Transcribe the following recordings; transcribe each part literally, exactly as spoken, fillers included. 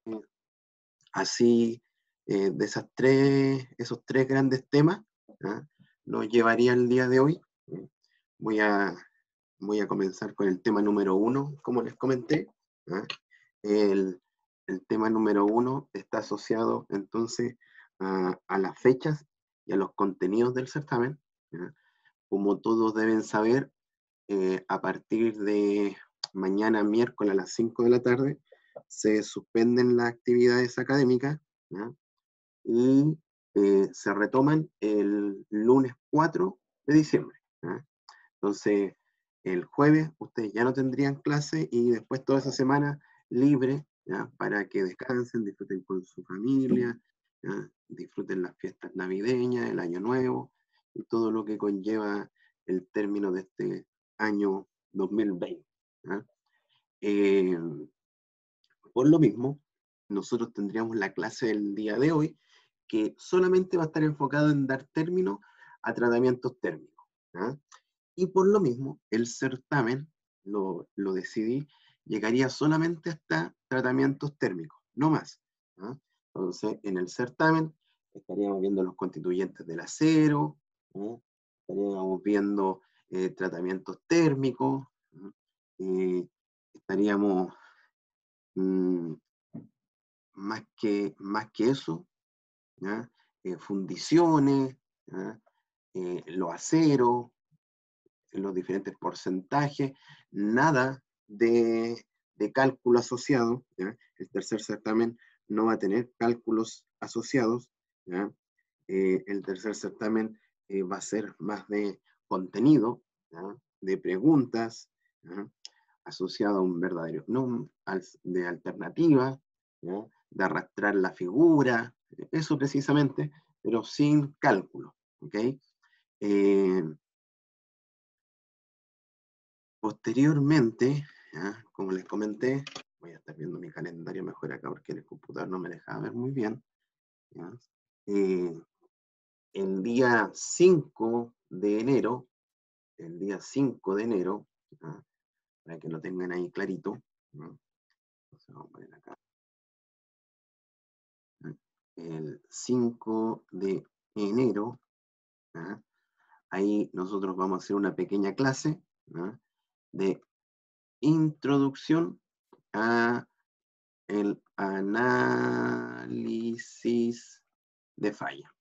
así, eh, de esas tres, esos tres grandes temas, ¿ah? Nos llevaría el día de hoy. ¿eh? Voy a, voy a comenzar con el tema número uno, como les comenté. ¿ah? El, el tema número uno está asociado entonces a, a las fechas y a los contenidos del certamen. ¿ah? Como todos deben saber, eh, a partir de mañana miércoles a las cinco de la tarde se suspenden las actividades académicas, ¿ya? y eh, se retoman el lunes cuatro de diciembre. ¿ya? Entonces, el jueves ustedes ya no tendrían clase y después toda esa semana libre, ¿ya? Para que descansen, disfruten con su familia, ¿ya? Disfruten las fiestas navideñas, el año nuevo y todo lo que conlleva el término de este año dos mil veinte. ¿ya? Eh, por lo mismo, nosotros tendríamos la clase del día de hoy que solamente va a estar enfocado en dar término a tratamientos térmicos. ¿ya? Y por lo mismo, el certamen, lo, lo decidí, llegaría solamente hasta tratamientos térmicos, no más. ¿ya? Entonces, en el certamen estaríamos viendo los constituyentes del acero, ¿ya? estaríamos viendo eh, tratamientos térmicos, ¿ya? eh, estaríamos mmm, más, que, más que eso, ¿ya? Eh, fundiciones, ¿ya? Eh, los aceros, los diferentes porcentajes, nada de, de cálculo asociado. ¿ya? El tercer certamen no va a tener cálculos asociados. ¿ya? Eh, el tercer certamen eh, va a ser más de contenido, ¿ya? de preguntas, ¿ya? asociado a un verdadero no, de alternativa, ¿ya? de arrastrar la figura, eso precisamente, pero sin cálculo. ¿okay? Eh, Posteriormente, ¿ya? Como les comenté, voy a estar viendo mi calendario mejor acá porque el computador no me deja ver muy bien. ¿ya? Eh, el día cinco de enero, el día cinco de enero, ¿ya? Para que lo tengan ahí clarito, ¿ya? Entonces vamos a poner acá. ¿ya? El cinco de enero, ¿ya? Ahí nosotros vamos a hacer una pequeña clase, ¿ya? de introducción a el análisis de falla.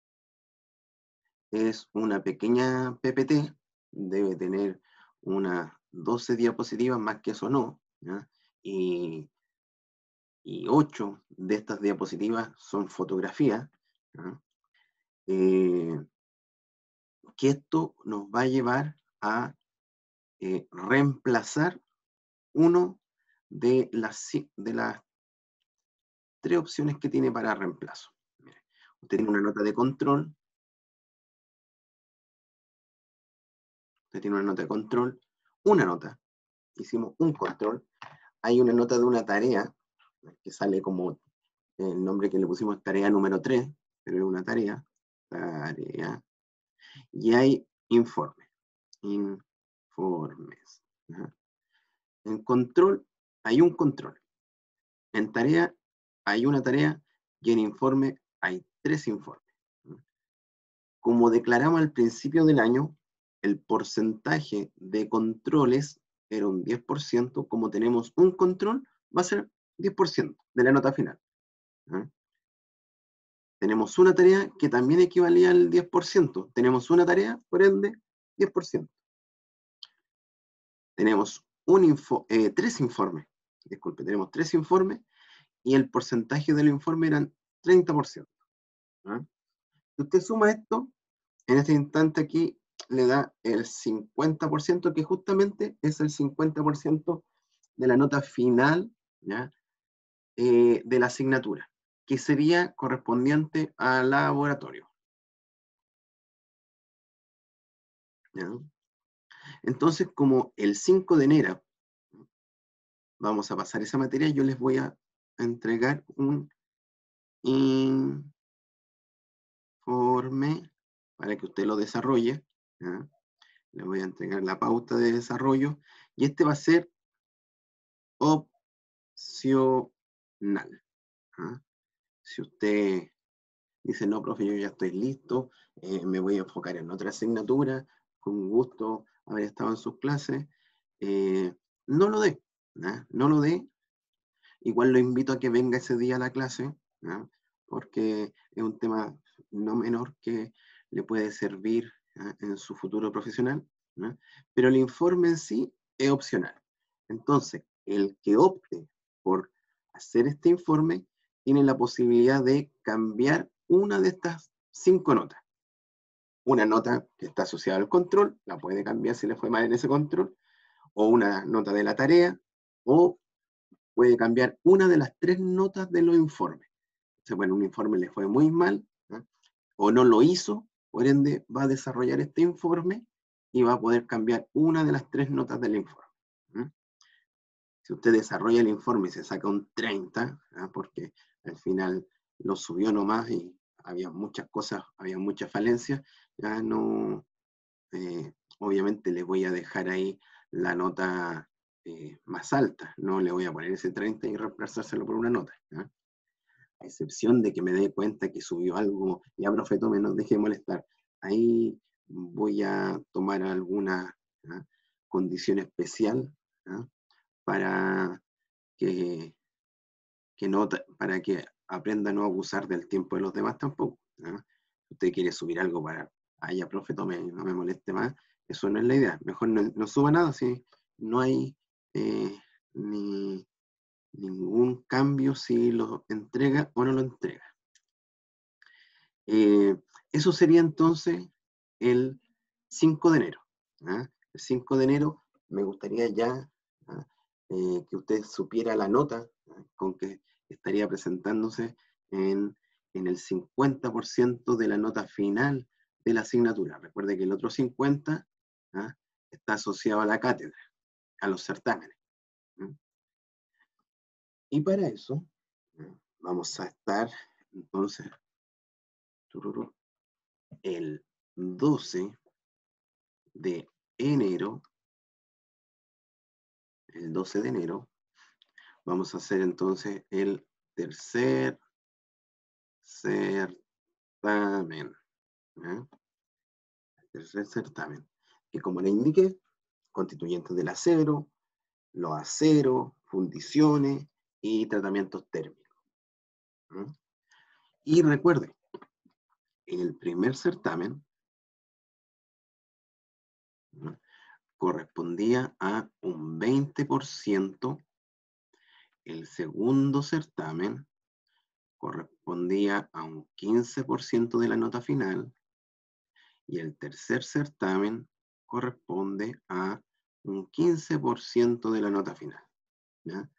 Es una pequeña P P T, debe tener unas doce diapositivas, más que eso no, ¿ya? Y, y ocho de estas diapositivas son fotografías, ¿ya? Eh, que esto nos va a llevar a eh, reemplazar uno de las, de las tres opciones que tiene para reemplazo. Mire, usted tiene una nota de control, usted tiene una nota de control, una nota, hicimos un control, hay una nota de una tarea, que sale como el nombre que le pusimos tarea número tres, pero es una tarea, tarea, y hay informes, informes. ¿ya? En control hay un control, en tarea hay una tarea, y en informe hay tres informes. ¿ya? Como declaramos al principio del año, el porcentaje de controles era un diez por ciento, como tenemos un control, va a ser diez por ciento de la nota final. ¿eh? Tenemos una tarea que también equivalía al diez por ciento. Tenemos una tarea, por ende, diez por ciento. Tenemos un info, eh, tres informes. Disculpe, tenemos tres informes y el porcentaje del informe eran treinta por ciento. ¿eh? Si usted suma esto, en este instante aquí le da el cincuenta por ciento, que justamente es el cincuenta por ciento de la nota final, ¿ya? Eh, de la asignatura, que sería correspondiente al laboratorio. ¿ya? Entonces, como el cinco de enero vamos a pasar esa materia, yo les voy a entregar un informe para que usted lo desarrolle. ¿ya? Le voy a entregar la pauta de desarrollo y este va a ser opcional. ¿ah? Si usted dice, no, profe, yo ya estoy listo, eh, me voy a enfocar en otra asignatura, con un gusto haber estado en sus clases, eh, no lo dé, ¿ah? No lo dé. Igual lo invito a que venga ese día a la clase, ¿ah? Porque es un tema no menor que le puede servir, ¿ah? En su futuro profesional, ¿ah? Pero el informe en sí es opcional. Entonces, el que opte por hacer este informe tiene la posibilidad de cambiar una de estas cinco notas. Una nota que está asociada al control, la puede cambiar si le fue mal en ese control, o una nota de la tarea, o puede cambiar una de las tres notas de los informes. O sea, bueno, un informe le fue muy mal, ¿eh? O no lo hizo, por ende va a desarrollar este informe y va a poder cambiar una de las tres notas del informe. ¿eh? Si usted desarrolla el informe y se saca un treinta, ¿eh? Porque al final lo subió nomás y había muchas cosas, había muchas falencias, ya no, eh, obviamente le voy a dejar ahí la nota eh, más alta, no le voy a poner ese treinta y reemplazárselo por una nota, ¿ya? A excepción de que me dé cuenta que subió algo, ya profe, tome, no deje de molestar. Ahí voy a tomar alguna, ¿ya?, condición especial, ¿ya?, para que, que no, para que aprenda a no abusar del tiempo de los demás tampoco, ¿ya? Si usted quiere subir algo para, ah, ya, profe, tome, no me moleste más, eso no es la idea. Mejor no, no suba nada si no hay eh, ni ningún cambio si lo entrega o no lo entrega. Eh, eso sería entonces el cinco de enero. ¿Ah? El cinco de enero me gustaría ya, ¿ah?, eh, que usted supiera la nota, ¿ah?, con que estaría presentándose en, en el cincuenta por ciento de la nota final de la asignatura. Recuerde que el otro cincuenta por ciento, ¿ah?, está asociado a la cátedra, a los certámenes. ¿Ah? Y para eso, ¿ah?, vamos a estar entonces el doce de enero, el doce de enero, vamos a hacer entonces el tercer certamen. ¿eh? El tercer certamen, que como le indiqué, constituyentes del acero, los aceros, fundiciones y tratamientos térmicos. ¿eh? Y recuerde, el primer certamen, ¿eh?, correspondía a un veinte por ciento, el segundo certamen correspondía a un quince por ciento de la nota final y el tercer certamen corresponde a un quince por ciento de la nota final. ¿Ya?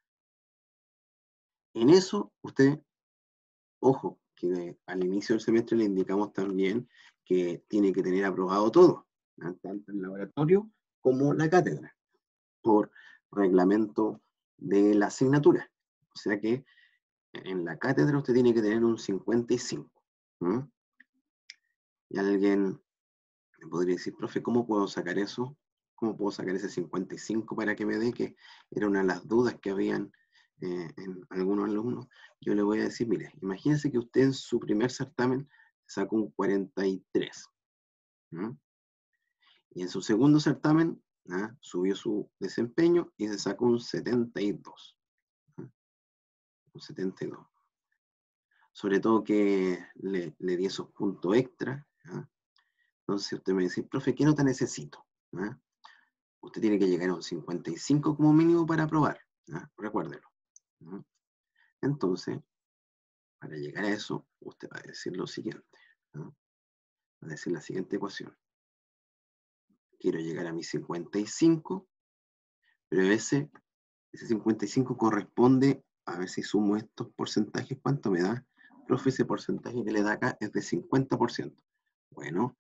En eso, usted, ojo, que al inicio del semestre le indicamos también que tiene que tener aprobado todo, ¿ya?, tanto el laboratorio como la cátedra, por reglamento de la asignatura. O sea que en la cátedra usted tiene que tener un cincuenta y cinco. ¿Mm? Y alguien me podría decir, profe, ¿cómo puedo sacar eso? ¿Cómo puedo sacar ese cincuenta y cinco para que me dé? Que era una de las dudas que habían eh, en algunos alumnos. Yo le voy a decir, mire, imagínense que usted en su primer certamen sacó un cuarenta y tres. ¿Mm? Y en su segundo certamen, ¿ah?, subió su desempeño y se sacó un setenta y dos. ¿Mm? Un setenta y dos. Sobre todo que le, le di esos puntos extra. ¿Ah? Entonces usted me dice, profe, ¿qué nota necesito? ¿Ah? Usted tiene que llegar a un cincuenta y cinco como mínimo para aprobar. ¿Ah? Recuérdelo. ¿Ah? Entonces, para llegar a eso, usted va a decir lo siguiente. ¿Ah? Va a decir la siguiente ecuación. Quiero llegar a mi cincuenta y cinco, pero ese, ese cincuenta y cinco corresponde, a ver si sumo estos porcentajes, ¿cuánto me da? Profe, ese porcentaje que le da acá es de cincuenta por ciento. Bueno,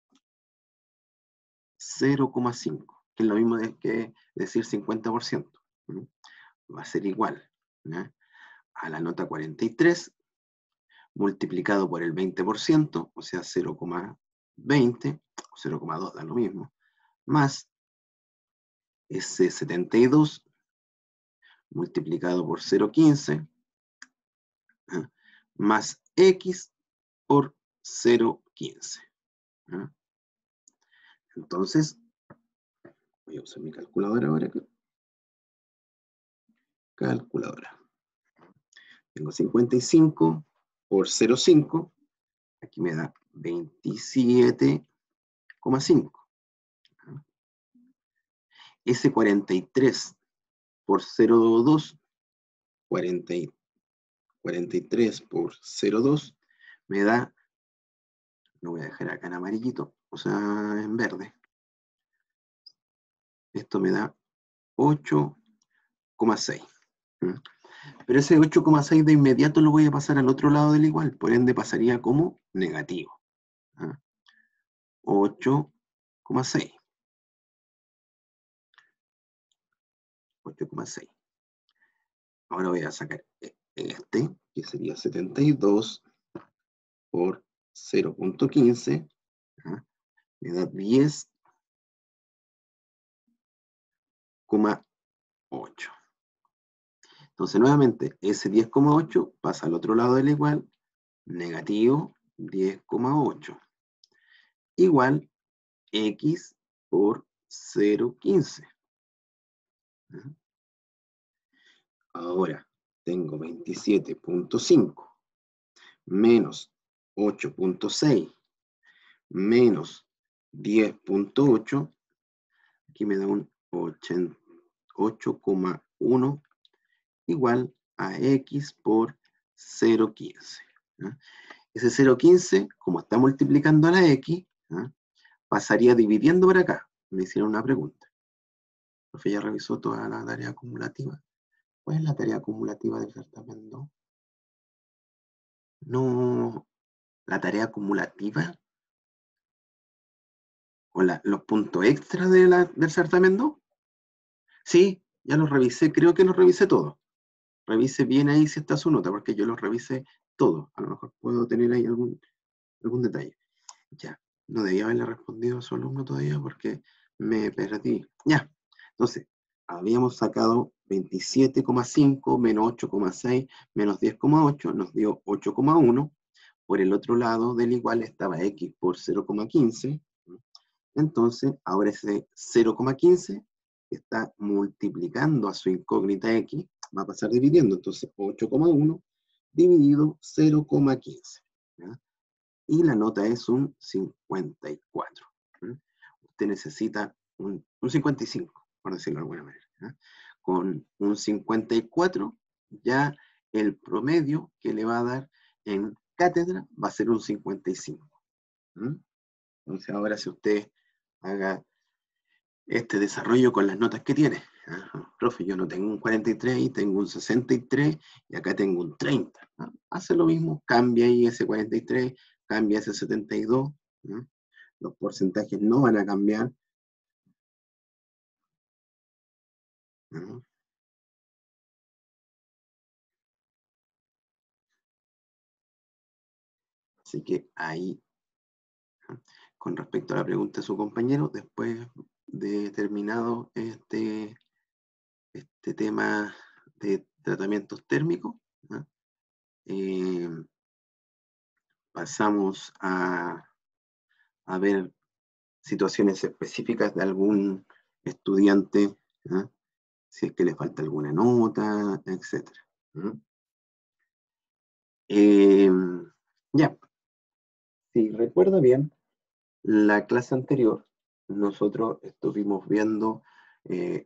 cero coma cinco, que es lo mismo que decir cincuenta por ciento. ¿Mm? Va a ser igual, ¿ya?, a la nota cuarenta y tres multiplicado por el veinte por ciento, o sea, cero coma veinte, o cero coma dos, da lo mismo, más ese setenta y dos multiplicado por cero coma quince, ¿eh?, más X por cero punto quince. ¿Ah? Entonces, voy a usar mi calculadora ahora acá. Calculadora. Tengo cincuenta y cinco por cero punto cinco. Aquí me da veintisiete coma cinco. Ese cuarenta y tres por cero punto dos, cuarenta, cuarenta y tres por cero punto dos, me da, lo voy a dejar acá en amarillito, o sea, en verde. Esto me da ocho coma seis. Pero ese ocho coma seis de inmediato lo voy a pasar al otro lado del igual, por ende pasaría como negativo. ocho coma seis. ocho coma seis. Ahora voy a sacar este, que sería setenta y dos por cero punto quince. ¿Ah? Me da diez coma ocho. Entonces, nuevamente, ese diez coma ocho pasa al otro lado del igual, negativo diez coma ocho. Igual X por cero punto quince. ¿Ah? Ahora, tengo veintisiete punto cinco menos ocho punto seis menos diez punto ocho. Aquí me da un ocho coma uno igual a X por cero punto quince. ¿Ah? Ese cero punto quince, como está multiplicando a la X, ¿ah? pasaría dividiendo por acá. Me hicieron una pregunta. El profe ya revisó toda la tarea acumulativa. ¿Cuál es la tarea acumulativa del certamen dos? No, la tarea acumulativa o la, los puntos extras de la, del certamen dos. Sí, ya los revisé, creo que los revisé todos. Revise bien ahí si está su nota, porque yo los revisé todos. A lo mejor puedo tener ahí algún, algún detalle. Ya, no debía haberle respondido a su alumno todavía porque me perdí. Ya, entonces, habíamos sacado veintisiete coma cinco menos ocho coma seis menos diez coma ocho, nos dio ocho coma uno. Por el otro lado del igual estaba X por cero coma quince. Entonces, ahora ese cero coma quince está multiplicando a su incógnita X, va a pasar dividiendo. Entonces, ocho coma uno dividido cero coma quince. ¿Ya? Y la nota es un cincuenta y cuatro. ¿Mm? Usted necesita un, un cincuenta y cinco, por decirlo de alguna manera. ¿eh? Con un cincuenta y cuatro, ya el promedio que le va a dar en cátedra va a ser un cincuenta y cinco. ¿Mm? Entonces ahora si usted haga este desarrollo con las notas que tiene. ¿eh? Profe, yo no tengo un cuarenta y tres y tengo un sesenta y tres y acá tengo un treinta. ¿eh? Hace lo mismo, cambia ahí ese cuarenta y tres, cambia ese setenta y dos. ¿eh? Los porcentajes no van a cambiar. ¿eh? Así que ahí, ¿eh? Con respecto a la pregunta de su compañero, después de terminado este, este tema de tratamientos térmicos, ¿eh? Eh, pasamos a, a ver situaciones específicas de algún estudiante, ¿eh? Si es que le falta alguna nota, etcétera. ¿eh? Eh, ya, si recuerda bien, la clase anterior nosotros estuvimos viendo eh,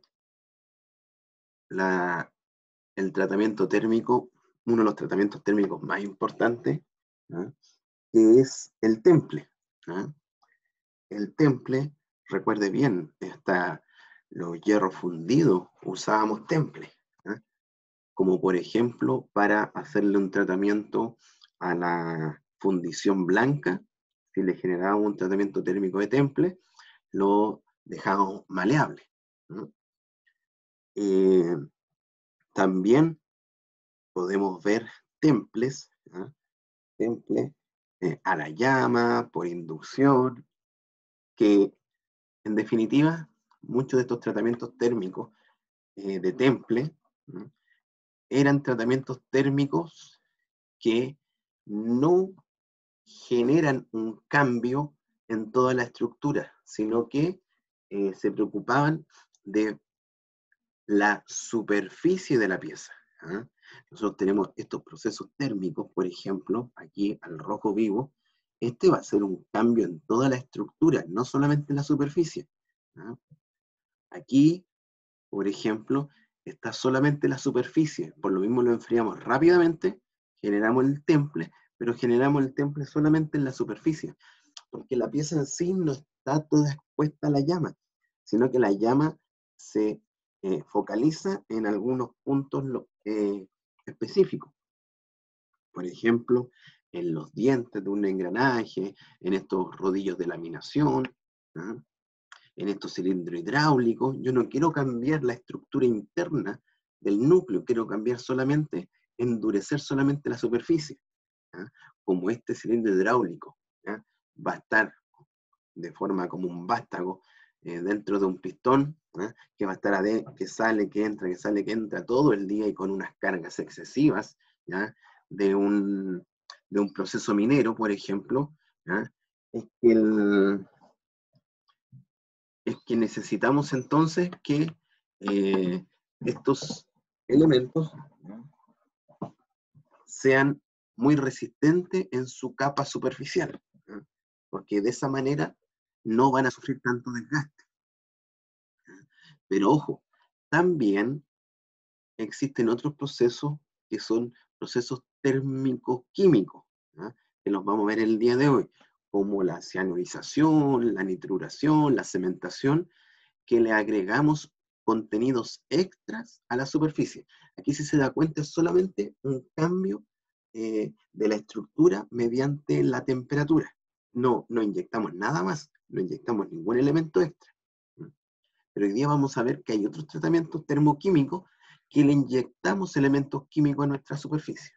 la, el tratamiento térmico, uno de los tratamientos térmicos más importantes, ¿eh? que es el temple. ¿eh? El temple, recuerde bien, está los hierros fundidos, usábamos temple, ¿eh? como por ejemplo para hacerle un tratamiento a la fundición blanca, si le generábamos un tratamiento térmico de temple, lo dejábamos maleable. ¿no? Eh, también podemos ver temples, ¿eh? temple eh, a la llama, por inducción, que en definitiva, muchos de estos tratamientos térmicos eh, de temple, ¿no? eran tratamientos térmicos que no generan un cambio en toda la estructura, sino que eh, se preocupaban de la superficie de la pieza. ¿Ah? Nosotros tenemos estos procesos térmicos, por ejemplo, aquí al rojo vivo, este va a ser un cambio en toda la estructura, no solamente en la superficie. ¿Ah? Aquí, por ejemplo, está solamente la superficie, por lo mismo lo enfriamos rápidamente, generamos el temple, pero generamos el temple solamente en la superficie, porque la pieza en sí no está toda expuesta a la llama, sino que la llama se eh, focaliza en algunos puntos eh, específicos. Por ejemplo, en los dientes de un engranaje, en estos rodillos de laminación, ¿ah? En estos cilindros hidráulicos. Yo no quiero cambiar la estructura interna del núcleo, quiero cambiar solamente, endurecer solamente la superficie. ¿Ah? Como este cilindro hidráulico, ¿ah? Va a estar de forma como un vástago eh, dentro de un pistón, ¿eh? Que va a estar adentro, que sale, que entra, que sale, que entra todo el día y con unas cargas excesivas, ¿ya? De, un, de un proceso minero, por ejemplo, ¿ya? Es que, el, es que necesitamos entonces que eh, estos elementos, ¿no?, sean muy resistentes en su capa superficial, ¿no?, porque de esa manera no van a sufrir tanto desgaste. Pero ojo, también existen otros procesos que son procesos térmicos químicos, ¿ah?, que los vamos a ver el día de hoy, como la cianurización, la nitruración, la cementación, que le agregamos contenidos extras a la superficie. Aquí, si se da cuenta, es solamente un cambio eh, de la estructura mediante la temperatura. No, no inyectamos nada más, no inyectamos ningún elemento extra. Pero hoy día vamos a ver que hay otros tratamientos termoquímicos que le inyectamos elementos químicos a nuestra superficie.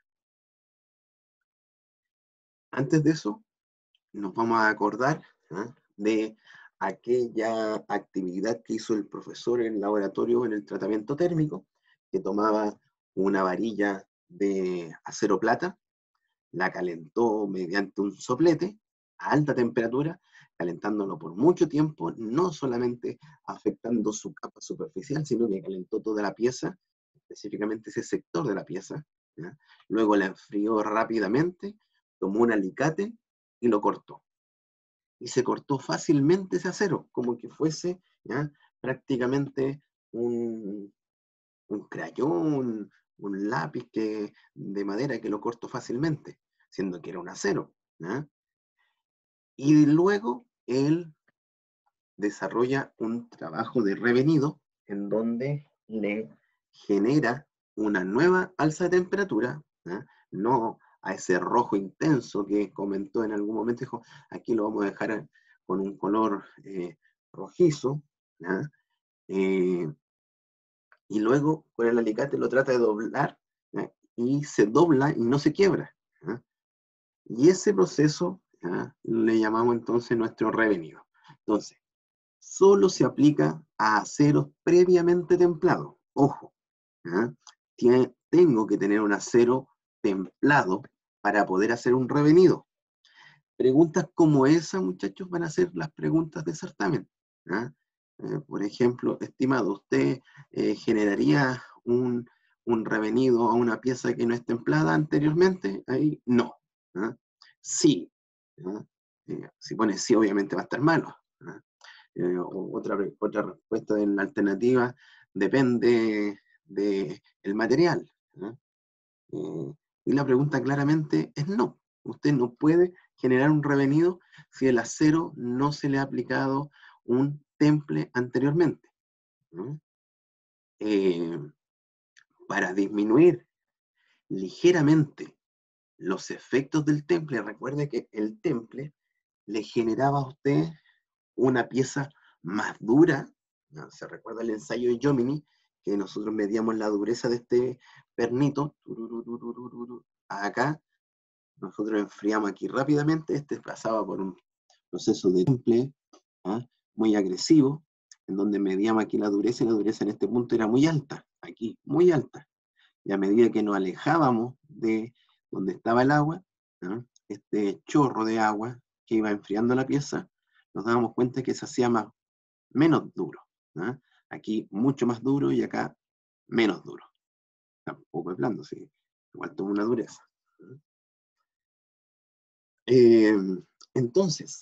Antes de eso, nos vamos a acordar, ¿eh?, de aquella actividad que hizo el profesor en el laboratorio en el tratamiento térmico, que tomaba una varilla de acero plata, la calentó mediante un soplete a alta temperatura, calentándolo por mucho tiempo, no solamente afectando su capa superficial, sino que calentó toda la pieza, específicamente ese sector de la pieza, ¿ya? Luego la enfrió rápidamente, tomó un alicate y lo cortó. Y se cortó fácilmente ese acero, como que fuese, ¿ya?, prácticamente un, un crayón, un lápiz que, de madera que lo cortó fácilmente, siendo que era un acero, ¿ya? Y luego él desarrolla un trabajo de revenido en donde le genera una nueva alza de temperatura, ¿ya?, no a ese rojo intenso que comentó en algún momento, dijo, aquí lo vamos a dejar con un color eh, rojizo, ¿ya? Eh, y luego con el alicate lo trata de doblar, ¿ya?, y se dobla y no se quiebra, ¿ya? Y ese proceso, ¿ya?, le llamamos entonces nuestro revenido. Entonces, solo se aplica a aceros previamente templados. Ojo, ¿ya?, Tiene, tengo que tener un acero templado para poder hacer un revenido. Preguntas como esa, muchachos, van a ser las preguntas de certamen, ¿ya? Eh, por ejemplo, estimado, ¿usted eh, generaría un, un revenido a una pieza que no es templada anteriormente? Ahí no. ¿Ya? Sí. ¿Ya? Eh, si pone sí, obviamente va a estar malo. ¿Ya? Eh, otra, otra respuesta en la alternativa, depende del material, ¿ya? Eh, y la pregunta claramente es no. Usted no puede generar un revenido si el acero no se le ha aplicado un temple anteriormente, ¿no? Eh, para disminuir ligeramente los efectos del temple, recuerde que el temple le generaba a usted una pieza más dura, ¿no? Se recuerda el ensayo de Jomini, que nosotros medíamos la dureza de este pernito, acá, nosotros enfriamos aquí rápidamente, este pasaba por un proceso de temple, ¿ah?, muy agresivo, en donde medíamos aquí la dureza, y la dureza en este punto era muy alta, aquí, muy alta. Y a medida que nos alejábamos de donde estaba el agua, ¿no? Este chorro de agua que iba enfriando la pieza, nos dábamos cuenta que se hacía más, menos duro, ¿no? Aquí mucho más duro y acá menos duro. Tampoco es blando, sí. Igual tuvo una dureza. ¿No? Eh, entonces,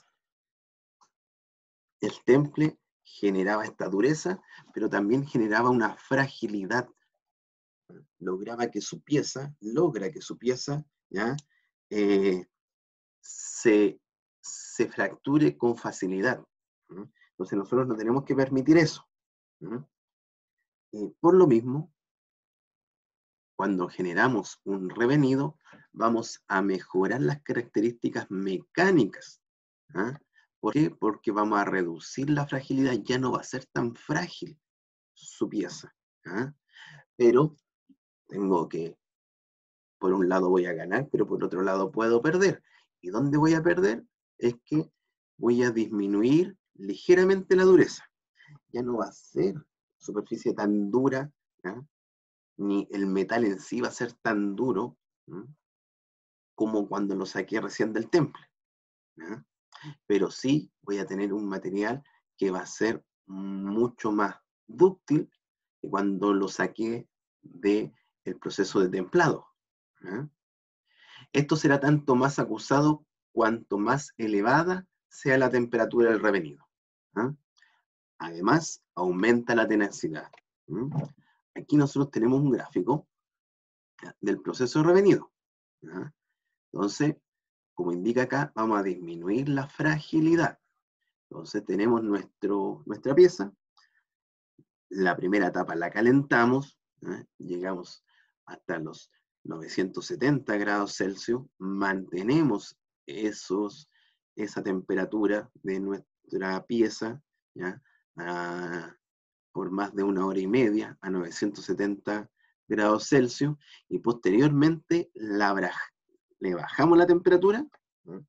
el temple generaba esta dureza, pero también generaba una fragilidad. Lograba que su pieza, logra que su pieza, ¿ya? Eh, se, se fracture con facilidad. ¿No? Entonces nosotros no tenemos que permitir eso. ¿No? Eh, por lo mismo, cuando generamos un revenido, vamos a mejorar las características mecánicas. ¿Ah? ¿Por qué? Porque vamos a reducir la fragilidad, ya no va a ser tan frágil su pieza. ¿Ah? Pero tengo que, por un lado voy a ganar, pero por otro lado puedo perder. ¿Y dónde voy a perder? Es que voy a disminuir ligeramente la dureza. Ya no va a ser superficie tan dura, ¿ah? Ni el metal en sí va a ser tan duro, ¿ah? Como cuando lo saqué recién del temple. ¿Ah? Pero sí voy a tener un material que va a ser mucho más dúctil que cuando lo saqué del proceso de templado. ¿Ah? Esto será tanto más acusado cuanto más elevada sea la temperatura del revenido. ¿Ah? Además, aumenta la tenacidad. ¿Mm? Aquí nosotros tenemos un gráfico del proceso de revenido. ¿Ah? Entonces, como indica acá, vamos a disminuir la fragilidad. Entonces tenemos nuestro, nuestra pieza. La primera etapa la calentamos, ¿eh? Llegamos hasta los novecientos setenta grados Celsius, mantenemos esos, esa temperatura de nuestra pieza, ¿ya? A, por más de una hora y media a novecientos setenta grados Celsius, y posteriormente la, le bajamos la temperatura, ¿eh?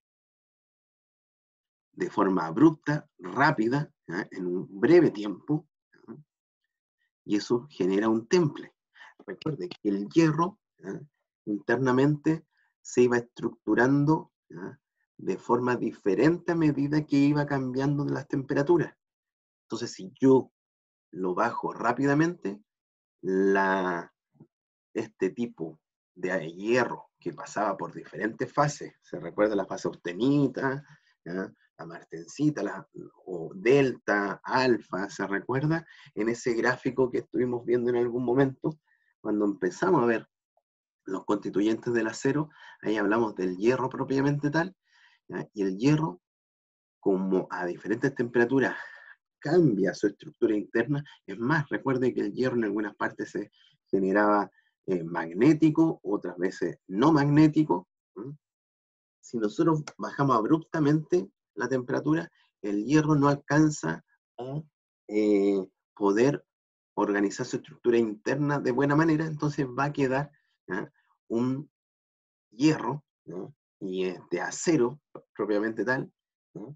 De forma abrupta, rápida, ¿eh? En un breve tiempo, ¿eh? Y eso genera un temple. Recuerde que el hierro, ¿eh? Internamente se iba estructurando, ¿eh? De forma diferente a medida que iba cambiando las temperaturas. Entonces, si yo lo bajo rápidamente, la, este tipo de hierro que pasaba por diferentes fases, se recuerda la fase austenita, ¿ya? La martensita, la, o delta, alfa, se recuerda en ese gráfico que estuvimos viendo en algún momento, cuando empezamos a ver los constituyentes del acero, ahí hablamos del hierro propiamente tal, ¿ya? Y el hierro, como a diferentes temperaturas cambia su estructura interna. Es más, recuerde que el hierro en algunas partes se generaba eh, magnético, otras veces no magnético. ¿Mm? Si nosotros bajamos abruptamente la temperatura, el hierro no alcanza a eh, poder organizar su estructura interna de buena manera, entonces va a quedar, ¿ya? Un hierro, ¿no? Y es de acero propiamente tal, ¿no?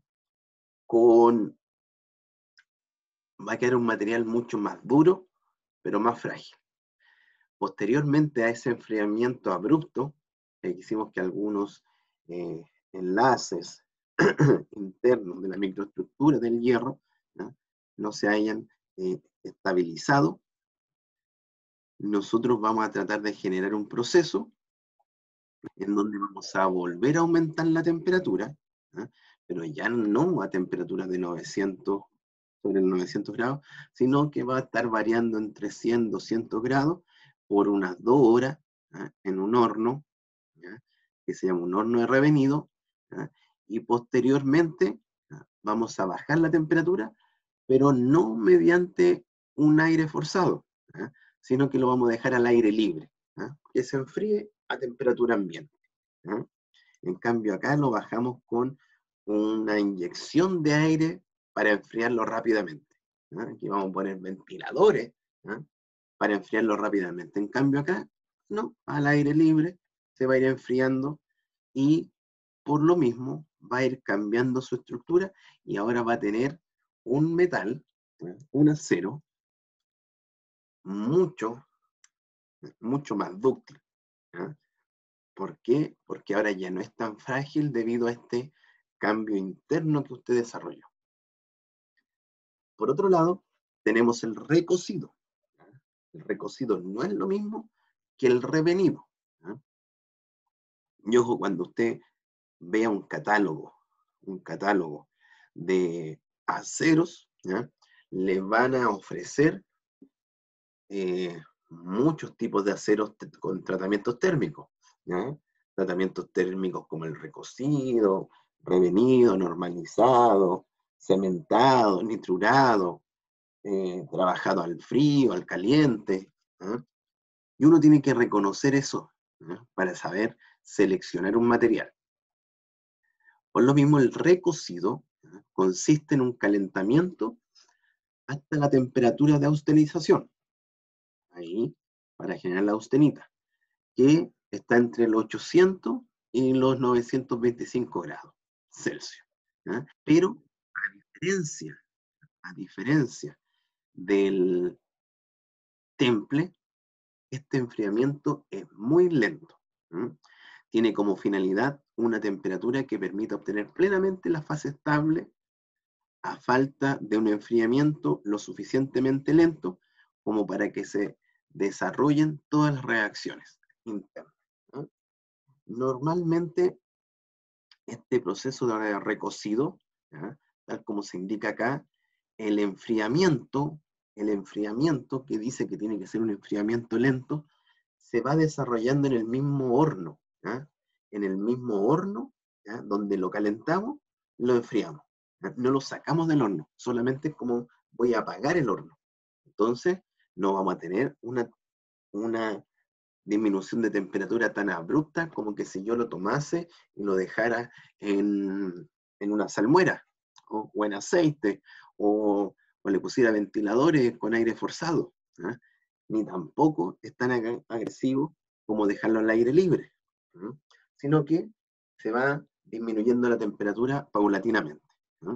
Con va a quedar un material mucho más duro, pero más frágil. Posteriormente a ese enfriamiento abrupto, eh, hicimos que algunos eh, enlaces internos de la microestructura del hierro, ¿no? no se hayan eh, estabilizado. Nosotros vamos a tratar de generar un proceso en donde vamos a volver a aumentar la temperatura, ¿no? Pero ya no a temperaturas de novecientos sobre el novecientos grados, sino que va a estar variando entre cien y doscientos grados por unas dos horas, ¿eh? En un horno, ¿ya? Que se llama un horno de revenido, ¿ya? Y posteriormente, ¿ya? Vamos a bajar la temperatura, pero no mediante un aire forzado, ¿ya? Sino que lo vamos a dejar al aire libre, ¿ya? Que se enfríe a temperatura ambiente, ¿ya? En cambio acá lo bajamos con una inyección de aire para enfriarlo rápidamente, ¿no? Aquí vamos a poner ventiladores, ¿no? Para enfriarlo rápidamente. En cambio acá, no, al aire libre se va a ir enfriando y por lo mismo va a ir cambiando su estructura y ahora va a tener un metal, ¿no? Un acero mucho, mucho más dúctil, ¿no? ¿Por qué? Porque ahora ya no es tan frágil debido a este cambio interno que usted desarrolló. Por otro lado, tenemos el recocido. El recocido no es lo mismo que el revenido. ¿Ah? Y ojo, cuando usted vea un catálogo, un catálogo de aceros, ¿ya? Le van a ofrecer eh, muchos tipos de aceros con tratamientos térmicos, ¿ya? Tratamientos térmicos como el recocido, revenido, normalizado, cementado, nitrurado, eh, trabajado al frío, al caliente, ¿ya? Y uno tiene que reconocer eso, ¿ya? Para saber seleccionar un material. Por lo mismo, el recocido, ¿ya? Consiste en un calentamiento hasta la temperatura de austenización, ahí, para generar la austenita, que está entre los ochocientos y los novecientos veinticinco grados Celsius. ¿Ya? Pero, a diferencia, a diferencia del temple, este enfriamiento es muy lento. ¿Mm? Tiene como finalidad una temperatura que permita obtener plenamente la fase estable a falta de un enfriamiento lo suficientemente lento como para que se desarrollen todas las reacciones internas, ¿no? Normalmente, este proceso de recocido, ¿ya? Tal como se indica acá, el enfriamiento, el enfriamiento que dice que tiene que ser un enfriamiento lento, se va desarrollando en el mismo horno, ¿ya? En el mismo horno, ¿ya? Donde lo calentamos, lo enfriamos. ¿Ya? No lo sacamos del horno, solamente es como voy a apagar el horno. Entonces, no vamos a tener una, una disminución de temperatura tan abrupta como que si yo lo tomase y lo dejara en, en una salmuera, o, o en aceite, o, o le pusiera ventiladores con aire forzado, ¿eh? Ni tampoco es tan ag agresivo como dejarlo al aire libre, ¿eh? Sino que se va disminuyendo la temperatura paulatinamente, ¿eh?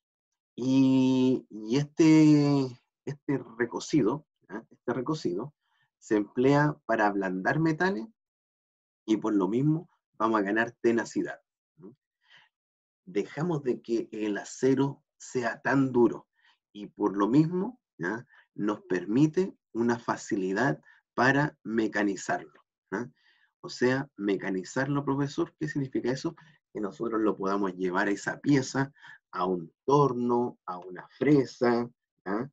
Y, y este, este recocido, ¿eh? este recocido se emplea para ablandar metales y por lo mismo vamos a ganar tenacidad, ¿no? Dejamos de que el acero sea tan duro y por lo mismo, ¿ya? Nos permite una facilidad para mecanizarlo, ¿ya? O sea, mecanizarlo, profesor, ¿qué significa eso? Que nosotros lo podamos llevar a esa pieza, a un torno, a una fresa, ¿ya?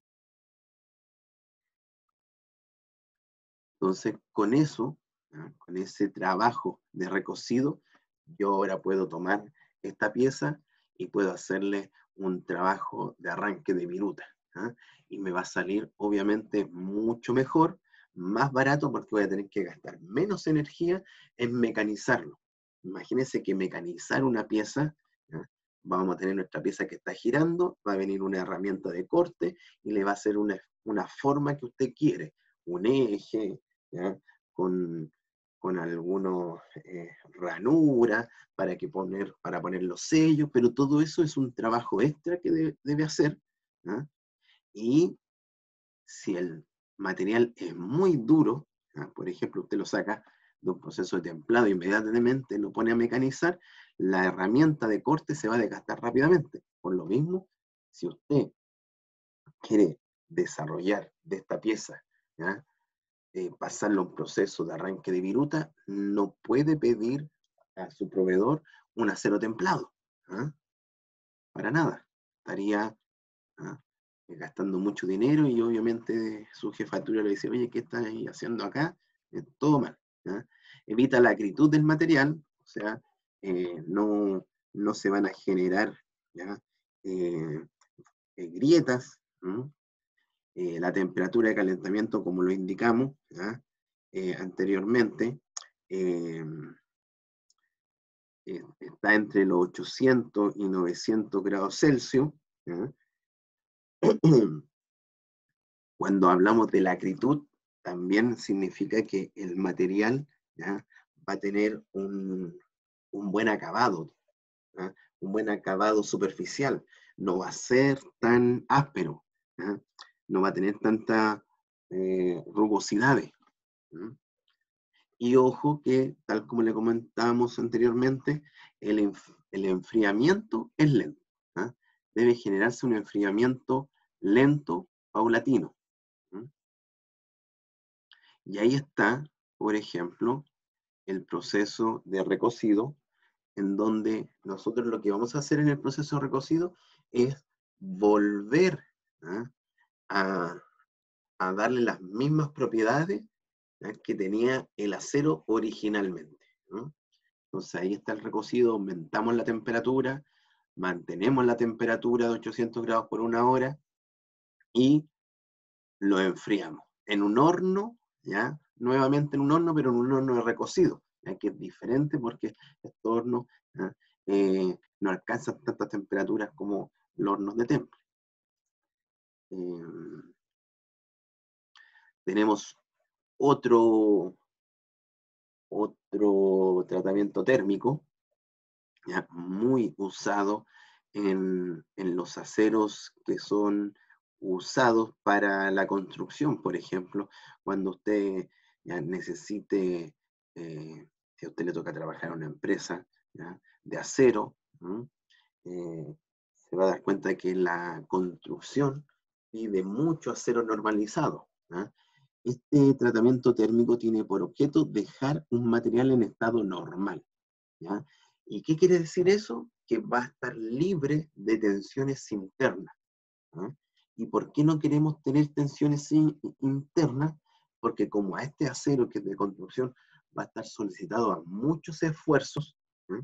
Entonces, con eso, ¿ya? Con ese trabajo de recocido, yo ahora puedo tomar esta pieza y puedo hacerle un trabajo de arranque de viruta, ¿ya? Y me va a salir, obviamente, mucho mejor, más barato, porque voy a tener que gastar menos energía en mecanizarlo. Imagínense que mecanizar una pieza, ¿ya? Vamos a tener nuestra pieza que está girando, va a venir una herramienta de corte y le va a hacer una, una forma que usted quiere, un eje, ¿ya? Con, con algunos eh, ranuras para, que poner, para poner los sellos, pero todo eso es un trabajo extra que de, debe hacer, ¿ya? Y si el material es muy duro, ¿ya? Por ejemplo, usted lo saca de un proceso de templado, inmediatamente lo pone a mecanizar, la herramienta de corte se va a desgastar rápidamente. Por lo mismo, si usted quiere desarrollar de esta pieza, ¿ya? Eh, pasarlo a un proceso de arranque de viruta, no puede pedir a su proveedor un acero templado, ¿ah? Para nada. Estaría, ¿ah? gastando mucho dinero y obviamente su jefatura le dice, oye, ¿qué estás haciendo acá? Eh, todo mal, ¿ah? Evita la acritud del material, o sea, eh, no, no se van a generar, ¿ya? Eh, eh, grietas, ¿no? Eh, la temperatura de calentamiento, como lo indicamos, ¿ya? Eh, anteriormente, eh, eh, está entre los ochocientos y novecientos grados Celsius, ¿ya? Cuando hablamos de la acritud, también significa que el material, ¿ya? Va a tener un, un buen acabado, ¿ya? Un buen acabado superficial, no va a ser tan áspero, ¿ya? No va a tener tanta eh, rugosidades, ¿ya? Y ojo que, tal como le comentábamos anteriormente, el, enf- el enfriamiento es lento. ¿Ah? Debe generarse un enfriamiento lento, paulatino. ¿Mm? Y ahí está, por ejemplo, el proceso de recocido, en donde nosotros lo que vamos a hacer en el proceso de recocido es volver, ¿ah?, a, a darle las mismas propiedades, ¿ah?, que tenía el acero originalmente, ¿no? Entonces ahí está el recocido, aumentamos la temperatura, mantenemos la temperatura de ochocientos grados por una hora y lo enfriamos en un horno, ¿ya? Nuevamente en un horno, pero en un horno de recocido, ¿ya? Que es diferente porque estos hornos, ¿ya?, eh, no alcanzan tantas temperaturas como los hornos de temple. Eh, tenemos otro, otro tratamiento térmico, ¿ya?, muy usado en, en los aceros que son usados para la construcción, por ejemplo, cuando usted ya necesite, eh, si a usted le toca trabajar en una empresa, ¿ya?, de acero, ¿m?, eh, se va a dar cuenta que la construcción pide mucho acero normalizado, ¿ya? Este tratamiento térmico tiene por objeto dejar un material en estado normal, ¿ya? ¿Y qué quiere decir eso? Que va a estar libre de tensiones internas, ¿ah? ¿Y por qué no queremos tener tensiones in- internas? Porque como a este acero que es de construcción va a estar solicitado a muchos esfuerzos, ¿ah?,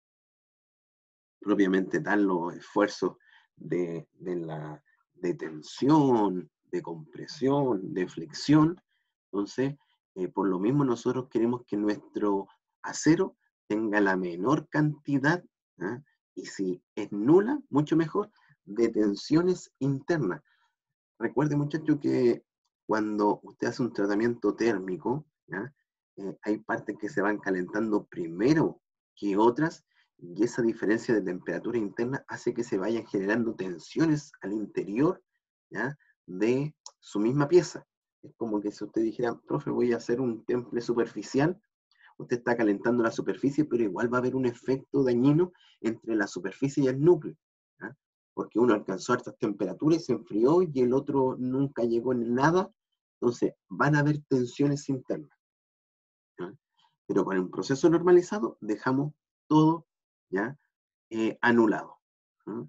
propiamente tal los esfuerzos de, de la, de tensión, de compresión, de flexión. Entonces, eh, por lo mismo nosotros queremos que nuestro acero tenga la menor cantidad, ¿ah?, y si es nula, mucho mejor, de tensiones internas. Recuerde, muchacho, que cuando usted hace un tratamiento térmico, ¿ya?, eh, hay partes que se van calentando primero que otras, y esa diferencia de temperatura interna hace que se vayan generando tensiones al interior, ¿ya?, de su misma pieza. Es como que si usted dijera, profe, voy a hacer un temple superficial, usted está calentando la superficie, pero igual va a haber un efecto dañino entre la superficie y el núcleo, ¿ya?, porque uno alcanzó altas temperaturas y se enfrió y el otro nunca llegó en nada, entonces van a haber tensiones internas, ¿ya? Pero con el proceso normalizado dejamos todo, ¿ya?, eh, anulado, ¿no?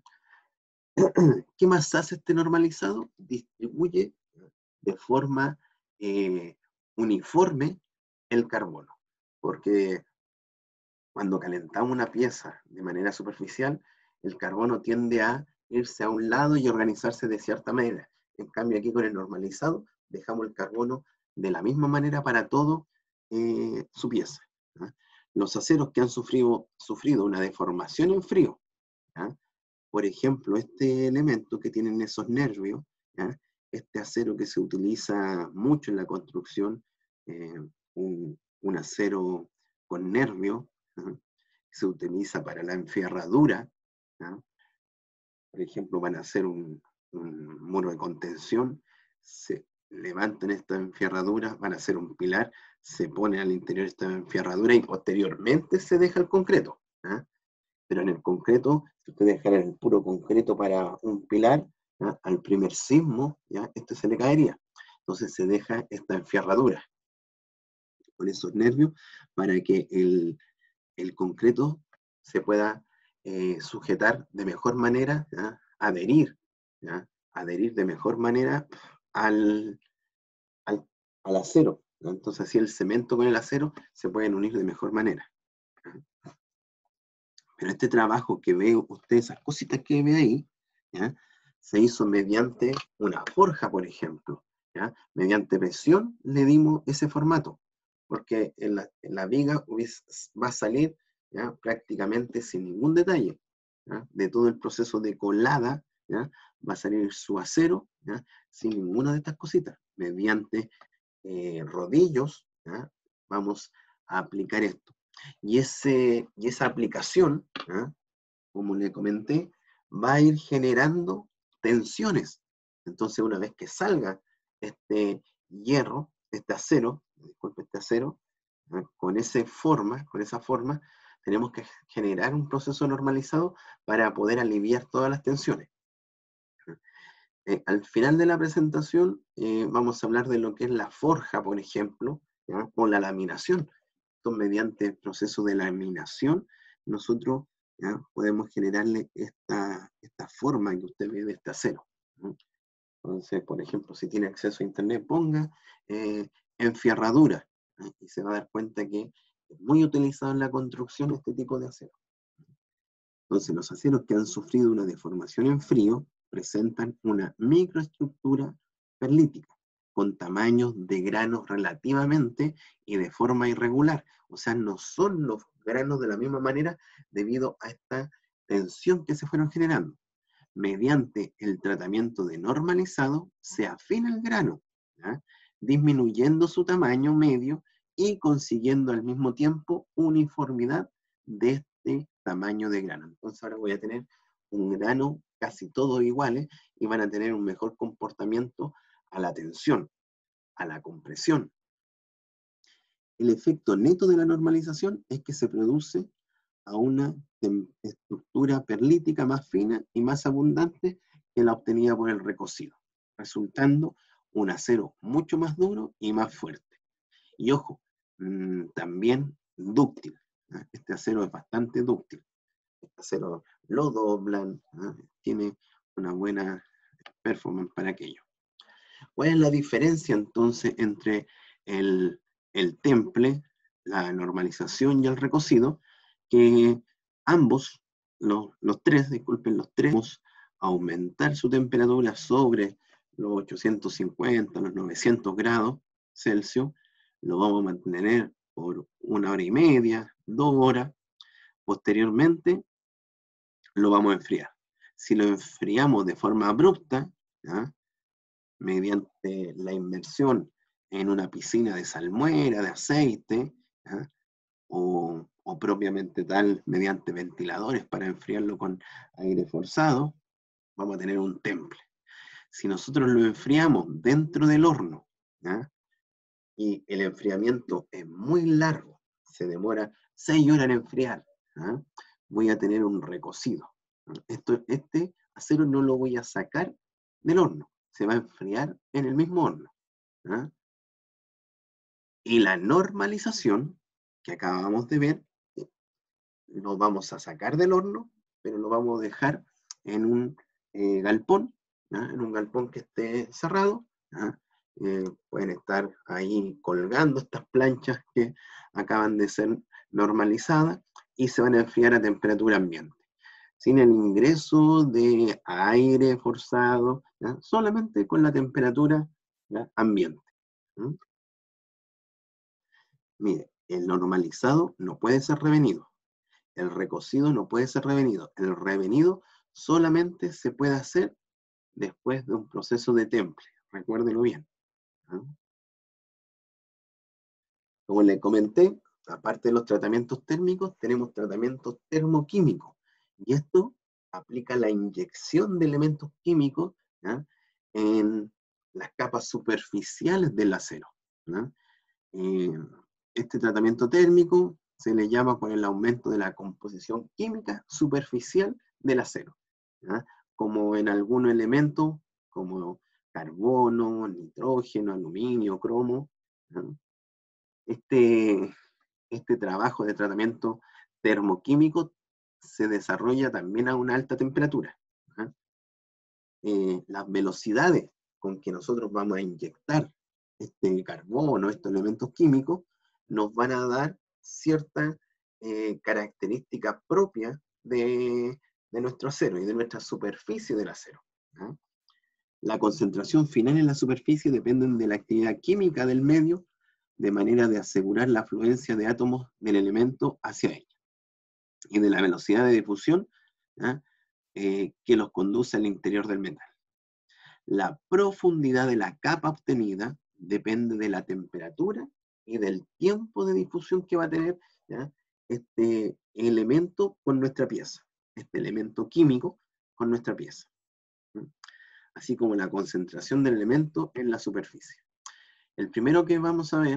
¿Qué más hace este normalizado? Distribuye de forma eh, uniforme el carbono, porque cuando calentamos una pieza de manera superficial, el carbono tiende a irse a un lado y organizarse de cierta manera. En cambio, aquí con el normalizado, dejamos el carbono de la misma manera para todo eh, su pieza, ¿ya? Los aceros que han sufrido, sufrido una deformación en frío, ¿ya?, por ejemplo, este elemento que tienen esos nervios, ¿ya?, este acero que se utiliza mucho en la construcción, eh, un, un acero con nervio, ¿ya?, se utiliza para la enfierradura, ¿ya? Por ejemplo, van a hacer un, un muro de contención, se levantan esta enfierradura, van a hacer un pilar, se pone al interior esta enfierradura y posteriormente se deja el concreto, ¿ya? Pero en el concreto, si usted dejara el puro concreto para un pilar, ¿ya?, al primer sismo, ¿ya?, este se le caería. Entonces se deja esta enfierradura con esos nervios para que el, el concreto se pueda eh, sujetar de mejor manera, ¿ya?, adherir, ¿ya?, adherir de mejor manera al, al, al acero, ¿no? Entonces así el cemento con el acero se pueden unir de mejor manera, ¿ya? Pero este trabajo que ve usted, esas cositas que ve ahí, ¿ya?, se hizo mediante una forja, por ejemplo, ¿ya? Mediante presión le dimos ese formato, porque en la, en la viga hubiese- va a salir, ¿ya?, prácticamente sin ningún detalle, ¿ya?, de todo el proceso de colada, ¿ya?, va a salir su acero, ¿ya?, sin ninguna de estas cositas. Mediante eh, rodillos, ¿ya?, vamos a aplicar esto. Y, ese, y esa aplicación, ¿ya?, como le comenté, va a ir generando tensiones. Entonces, una vez que salga este hierro, este acero, disculpe, este acero, ¿ah? Con esa forma, con esa forma, tenemos que generar un proceso normalizado para poder aliviar todas las tensiones. Eh, al final de la presentación eh, vamos a hablar de lo que es la forja, por ejemplo, ¿ya? O la laminación. Entonces, mediante el proceso de laminación, nosotros ¿ya? Podemos generarle esta, esta forma que usted ve de este acero. ¿no? Entonces, por ejemplo, si tiene acceso a internet, ponga eh, enfierradura, ¿no? Y se va a dar cuenta que es muy utilizado en la construcción este tipo de acero. Entonces, los aceros que han sufrido una deformación en frío presentan una microestructura perlítica, con tamaños de granos relativamente y de forma irregular. O sea, no son los granos de la misma manera debido a esta tensión que se fueron generando. Mediante el tratamiento de normalizado, se afina el grano, ¿ya? Disminuyendo su tamaño medio y consiguiendo al mismo tiempo uniformidad de este tamaño de grano. Entonces ahora voy a tener un grano casi todos iguales y van a tener un mejor comportamiento a la tensión, a la compresión. El efecto neto de la normalización es que se produce a una estructura perlítica más fina y más abundante que la obtenida por el recocido, resultando un acero mucho más duro y más fuerte. Y ojo, mmm, también dúctil. ¿eh? Este acero es bastante dúctil. Este acero lo doblan, ¿eh? Tiene una buena performance para aquello. ¿Cuál es la diferencia entonces entre el, el temple, la normalización y el recocido? Que ambos, los, los tres, disculpen, los tres, vamos a aumentar su temperatura sobre los ochocientos cincuenta, los novecientos grados Celsius, lo vamos a mantener por una hora y media, dos horas, posteriormente lo vamos a enfriar. Si lo enfriamos de forma abrupta, ¿ya? mediante la inmersión en una piscina de salmuera, de aceite, ¿ya? O, o propiamente tal, mediante ventiladores para enfriarlo con aire forzado, vamos a tener un temple. Si nosotros lo enfriamos dentro del horno, ¿ya? Y el enfriamiento es muy largo, se demora seis horas en enfriar, ¿ya? Voy a tener un recocido. Esto, este acero no lo voy a sacar del horno, se va a enfriar en el mismo horno. ¿ya? Y la normalización, que acabamos de ver, lo vamos a sacar del horno, pero lo vamos a dejar en un eh, galpón, ¿ya? en un galpón que esté cerrado. Eh, pueden estar ahí colgando estas planchas que acaban de ser normalizadas y se van a enfriar a temperatura ambiente, sin el ingreso de aire forzado, ¿ya? solamente con la temperatura ¿ya? ambiente. ¿Mm? Mire, el normalizado no puede ser revenido. El recocido no puede ser revenido. El revenido solamente se puede hacer después de un proceso de temple. Recuérdelo bien. ¿no? Como le comenté, aparte de los tratamientos térmicos, tenemos tratamientos termoquímicos. Y esto aplica la inyección de elementos químicos ¿ya? en las capas superficiales del acero. ¿no? Eh, este tratamiento térmico se le llama por el aumento de la composición química superficial del acero, ¿ya? como en algunos elementos como carbono, nitrógeno, aluminio, cromo. ¿ya? Este, este trabajo de tratamiento termoquímico se desarrolla también a una alta temperatura. ¿ya? Eh, las velocidades con que nosotros vamos a inyectar este carbono, estos elementos químicos, nos van a dar ciertas eh, características propias de, de nuestro acero y de nuestra superficie del acero. ¿no? La concentración final en la superficie depende de la actividad química del medio, de manera de asegurar la afluencia de átomos del elemento hacia ella, y de la velocidad de difusión eh, que los conduce al interior del metal. La profundidad de la capa obtenida depende de la temperatura y del tiempo de difusión que va a tener ¿ya? este elemento con nuestra pieza, este elemento químico con nuestra pieza, ¿sí? así como la concentración del elemento en la superficie. El primero que vamos a ver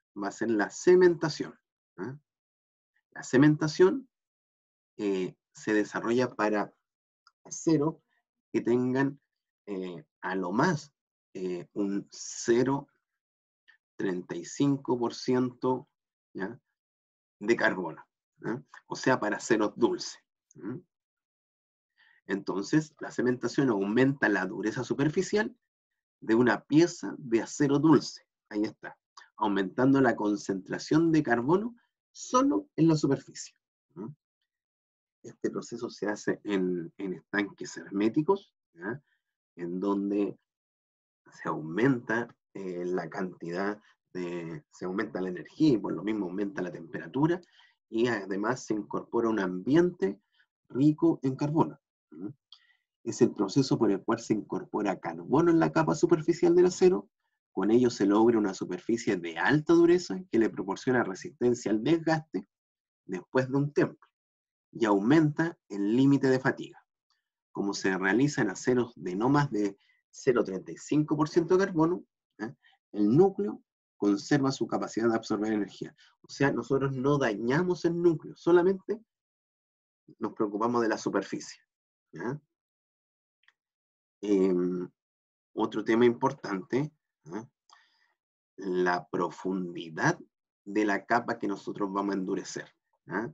va a ser la cementación. ¿Ah? La cementación eh, se desarrolla para acero que tengan eh, a lo más eh, un cero coma treinta y cinco por ciento ¿ya? de carbono, ¿ya? O sea, para aceros dulces. ¿Mm? Entonces, la cementación aumenta la dureza superficial de una pieza de acero dulce. Ahí está, aumentando la concentración de carbono solo en la superficie. ¿Mm? Este proceso se hace en, en estanques herméticos, ¿ya? En donde se aumenta eh, la cantidad de, se aumenta la energía y por lo mismo aumenta la temperatura y además se incorpora un ambiente rico en carbono. ¿Mm? Es el proceso por el cual se incorpora carbono en la capa superficial del acero. Con ello se logra una superficie de alta dureza que le proporciona resistencia al desgaste después de un tiempo y aumenta el límite de fatiga. Como se realiza en aceros de no más de cero coma treinta y cinco por ciento de carbono, ¿eh? El núcleo conserva su capacidad de absorber energía. O sea, nosotros no dañamos el núcleo, solamente nos preocupamos de la superficie. ¿Ya? Eh, otro tema importante, ¿eh? La profundidad de la capa que nosotros vamos a endurecer. ¿Eh?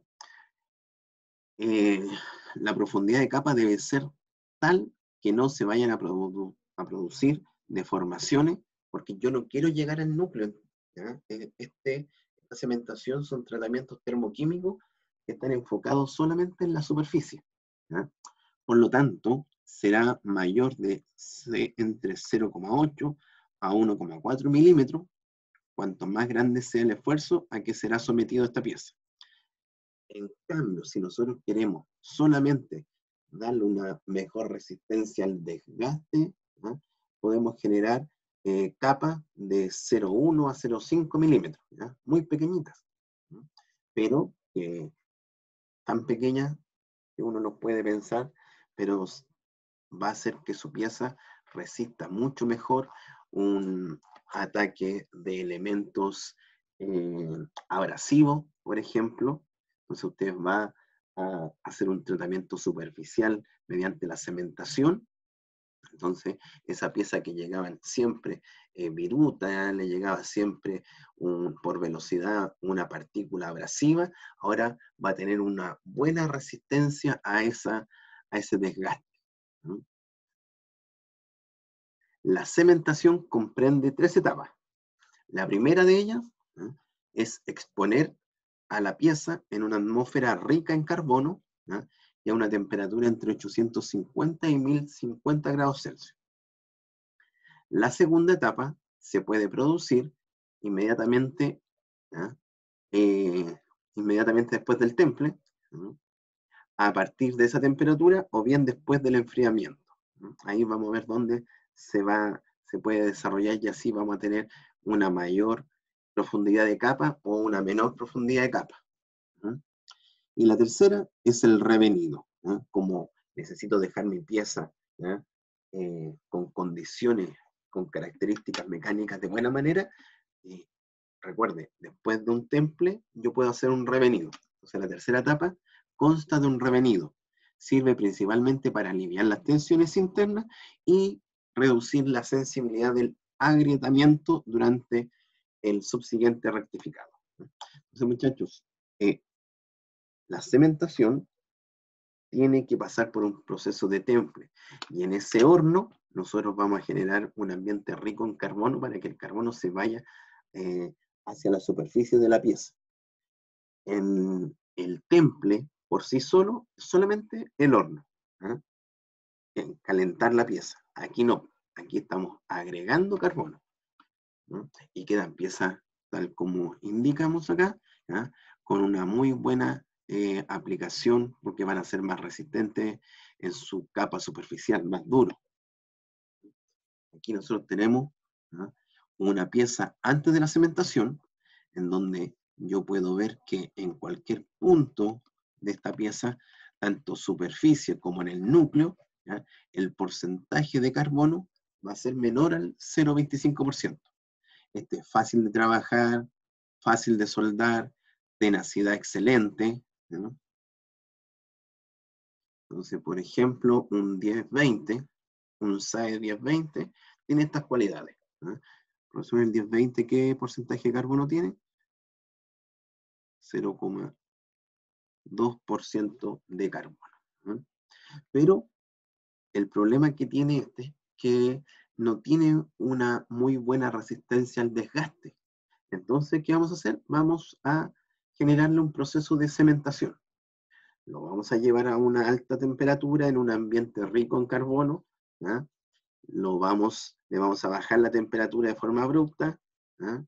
Eh, la profundidad de capa debe ser tal que no se vayan a, produ a producir deformaciones, porque yo no quiero llegar al núcleo. ¿Ya? Este, esta cementación son tratamientos termoquímicos que están enfocados solamente en la superficie. ¿Ya? Por lo tanto, será mayor de entre cero coma ocho a uno coma cuatro milímetros, cuanto más grande sea el esfuerzo a que será sometido esta pieza. En cambio, si nosotros queremos solamente darle una mejor resistencia al desgaste, ¿no? Podemos generar eh, capas de cero coma uno a cero coma cinco milímetros, ¿ya? Muy pequeñitas, ¿no? Pero eh, tan pequeñas que uno no puede pensar, pero va a hacer que su pieza resista mucho mejor un ataque de elementos eh, abrasivos, por ejemplo. Entonces usted va a hacer un tratamiento superficial mediante la cementación. Entonces, esa pieza que llegaban siempre eh, viruta, le llegaba siempre un, por velocidad una partícula abrasiva, ahora va a tener una buena resistencia a, esa, a ese desgaste. ¿No? La cementación comprende tres etapas. La primera de ellas, ¿eh? es exponer a la pieza en una atmósfera rica en carbono, ¿eh? y a una temperatura entre ochocientos cincuenta y mil cincuenta grados Celsius. La segunda etapa se puede producir inmediatamente, ¿eh? Eh, inmediatamente después del temple, ¿eh? a partir de esa temperatura o bien después del enfriamiento. ¿Eh? Ahí vamos a ver dónde se va, se puede desarrollar y así vamos a tener una mayor profundidad de capa o una menor profundidad de capa. ¿Eh? Y la tercera es el revenido. ¿Eh? Como necesito dejar mi pieza ¿eh? Eh, con condiciones, con características mecánicas de buena manera, y recuerde, después de un temple yo puedo hacer un revenido. O sea, la tercera etapa consta de un revenido. Sirve principalmente para aliviar las tensiones internas y reducir la sensibilidad del agrietamiento durante el subsiguiente rectificado. Entonces, muchachos, eh, la cementación tiene que pasar por un proceso de temple. Y en ese horno nosotros vamos a generar un ambiente rico en carbono para que el carbono se vaya eh, hacia la superficie de la pieza. En el temple, por sí solo, solamente el horno. ¿Eh? En calentar la pieza. Aquí no. Aquí estamos agregando carbono. ¿No? Y quedan piezas tal como indicamos acá, ¿ya? Con una muy buena eh, aplicación porque van a ser más resistentes en su capa superficial, más duro. Aquí nosotros tenemos ¿no? una pieza antes de la cementación en donde yo puedo ver que en cualquier punto de esta pieza, tanto superficie como en el núcleo, ¿ya? El porcentaje de carbono va a ser menor al cero coma veinticinco por ciento. Este es fácil de trabajar, fácil de soldar, tenacidad excelente, ¿no? Entonces, por ejemplo, un diez veinte, un S A E diez veinte, tiene estas cualidades, ¿no? Profesor, el diez veinte, ¿qué porcentaje de carbono tiene? cero coma dos por ciento de carbono, ¿no? Pero el problema que tiene este es que no tiene una muy buena resistencia al desgaste. Entonces, ¿qué vamos a hacer? Vamos a generarle un proceso de cementación. Lo vamos a llevar a una alta temperatura en un ambiente rico en carbono, ¿ya? Lo vamos, le vamos a bajar la temperatura de forma abrupta, ¿ya?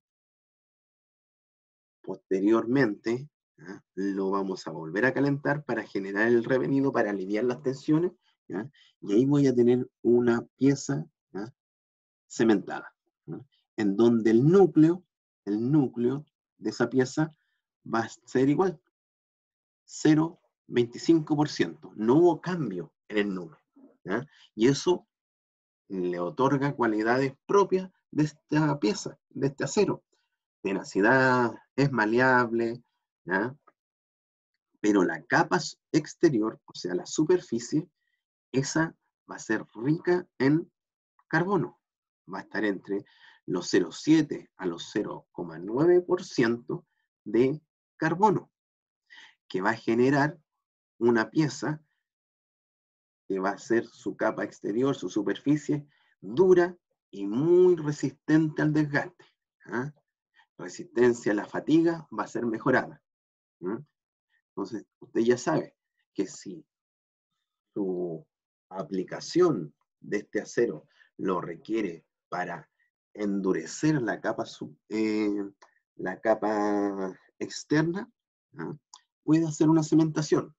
Posteriormente, ¿ya? Lo vamos a volver a calentar para generar el revenido, para aliviar las tensiones, ¿ya? Y ahí voy a tener una pieza, ¿ya? Cementada, ¿ya? En donde el núcleo, el núcleo de esa pieza va a ser igual, cero coma veinticinco por ciento. No hubo cambio en el núcleo, ¿ya? Y eso le otorga cualidades propias de esta pieza, de este acero. Tenacidad, es maleable, ¿ya? Pero la capa exterior, o sea, la superficie, esa va a ser rica en carbono. Va a estar entre los cero coma siete a los cero coma nueve por ciento de carbono, que va a generar una pieza que va a ser su capa exterior, su superficie, dura y muy resistente al desgaste, ¿ah? Resistencia a la fatiga va a ser mejorada, ¿ah? Entonces, usted ya sabe que si su aplicación de este acero lo requiere para endurecer la capa, sub, eh, la capa externa, ¿ah? Puede hacer una cementación.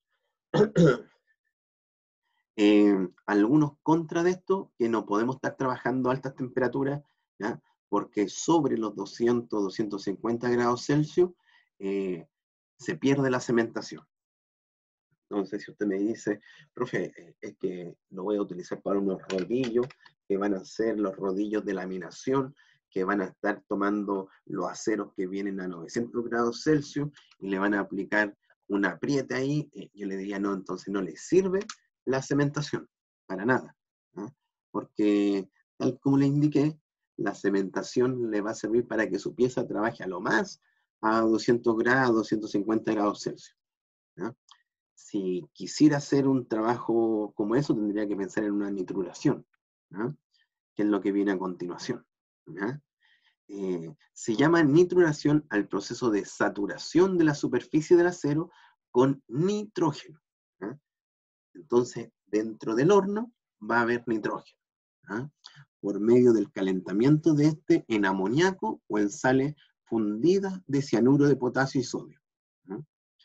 Eh, algunos contra de esto, que no podemos estar trabajando a altas temperaturas, ¿ya? Porque sobre los doscientos, doscientos cincuenta grados Celsius eh, se pierde la cementación. Entonces, si usted me dice, profe, eh, es que lo voy a utilizar para unos rodillos, que van a ser los rodillos de laminación, que van a estar tomando los aceros que vienen a novecientos grados Celsius y le van a aplicar un apriete ahí, eh, yo le diría, no, entonces no le sirve la cementación, para nada, ¿no? Porque, tal como le indiqué, la cementación le va a servir para que su pieza trabaje a lo más a doscientos grados, doscientos cincuenta grados Celsius, ¿no? Si quisiera hacer un trabajo como eso, tendría que pensar en una nitruración, ¿no? Que es lo que viene a continuación, ¿no? Eh, se llama nitruración al proceso de saturación de la superficie del acero con nitrógeno, ¿no? Entonces, dentro del horno va a haber nitrógeno, ¿no? Por medio del calentamiento de este en amoníaco o en sales fundidas de cianuro de potasio y sodio, ¿no?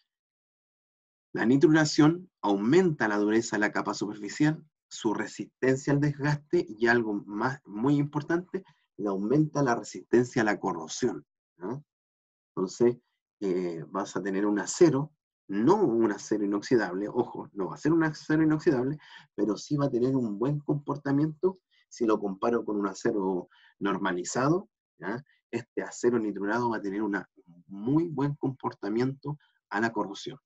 La nitruración aumenta la dureza de la capa superficial, su resistencia al desgaste y algo más muy importante, le aumenta la resistencia a la corrosión, ¿no? Entonces, eh, vas a tener un acero, no un acero inoxidable, ojo, no va a ser un acero inoxidable, pero sí va a tener un buen comportamiento si lo comparo con un acero normalizado, ¿ya? Este acero nitrurado va a tener un muy buen comportamiento a la corrosión.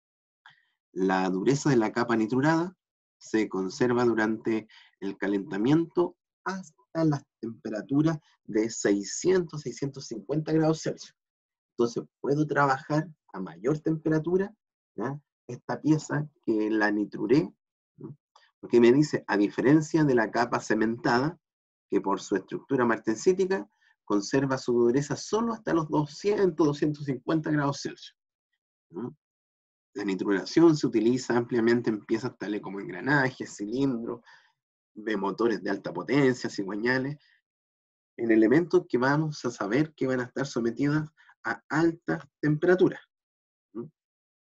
La dureza de la capa nitrurada se conserva durante el calentamiento hasta las temperaturas de seiscientos a seiscientos cincuenta grados Celsius. Entonces puedo trabajar a mayor temperatura, ¿ya? Esta pieza que la nitruré, ¿no? Porque me dice, a diferencia de la capa cementada, que por su estructura martensítica conserva su dureza solo hasta los doscientos, doscientos cincuenta grados Celsius, ¿no? La nitruración se utiliza ampliamente en piezas tales como engranajes, cilindros, de motores de alta potencia, cigüeñales, en elementos que vamos a saber que van a estar sometidos a altas temperaturas, ¿no?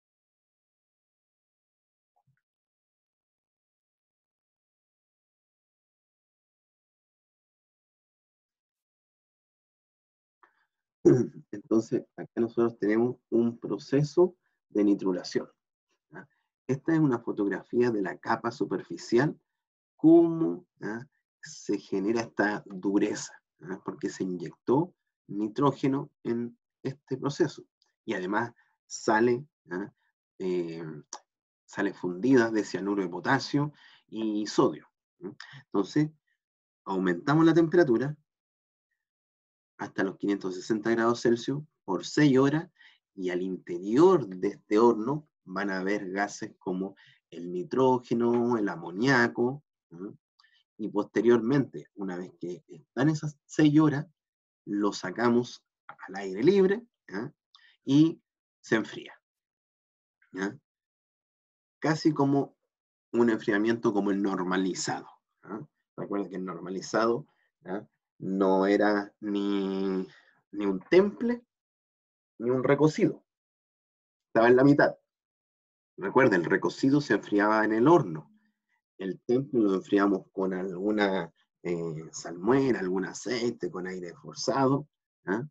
Entonces, acá nosotros tenemos un proceso de nitruración, ¿ya? Esta es una fotografía de la capa superficial, cómo, ¿ya? Se genera esta dureza, ¿ya? Porque se inyectó nitrógeno en este proceso. Y además sale, ¿ah? eh, sale fundida de cianuro de potasio y sodio. ¿Mm? Entonces, aumentamos la temperatura hasta los quinientos sesenta grados Celsius por seis horas, y al interior de este horno van a haber gases como el nitrógeno, el amoníaco, ¿no? Y posteriormente, una vez que están esas seis horas, lo sacamos al aire libre, ¿ya? Y se enfría, ¿ya? Casi como un enfriamiento como el normalizado, ¿ya? Recuerda que el normalizado, ¿ya?, no era ni, ni un temple ni un recocido, estaba en la mitad. Recuerda, el recocido se enfriaba en el horno, el temple lo enfriamos con alguna eh, salmuera, algún aceite, con aire forzado, ¿ya?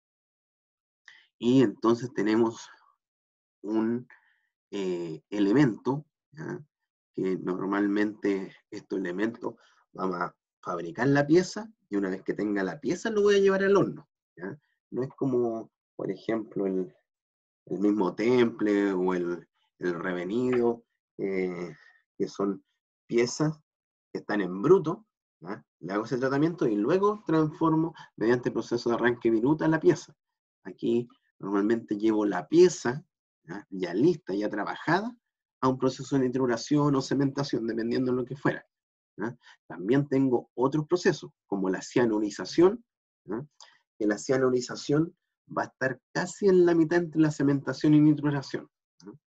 Y entonces tenemos un eh, elemento, ¿ya?, que normalmente estos elementos vamos a fabricar la pieza, y una vez que tenga la pieza lo voy a llevar al horno, ¿ya? No es como, por ejemplo, el, el mismo temple o el, el revenido, eh, que son piezas que están en bruto, ¿ya? Le hago ese tratamiento y luego transformo mediante proceso de arranque viruta la pieza. Aquí normalmente llevo la pieza, ¿ya?, ya lista, ya trabajada, a un proceso de nituración o cementación, dependiendo de lo que fuera, ¿ya? También tengo otros procesos, como la cianurización, ¿ya?, que la cianurización va a estar casi en la mitad entre la cementación y nituración, ¿no?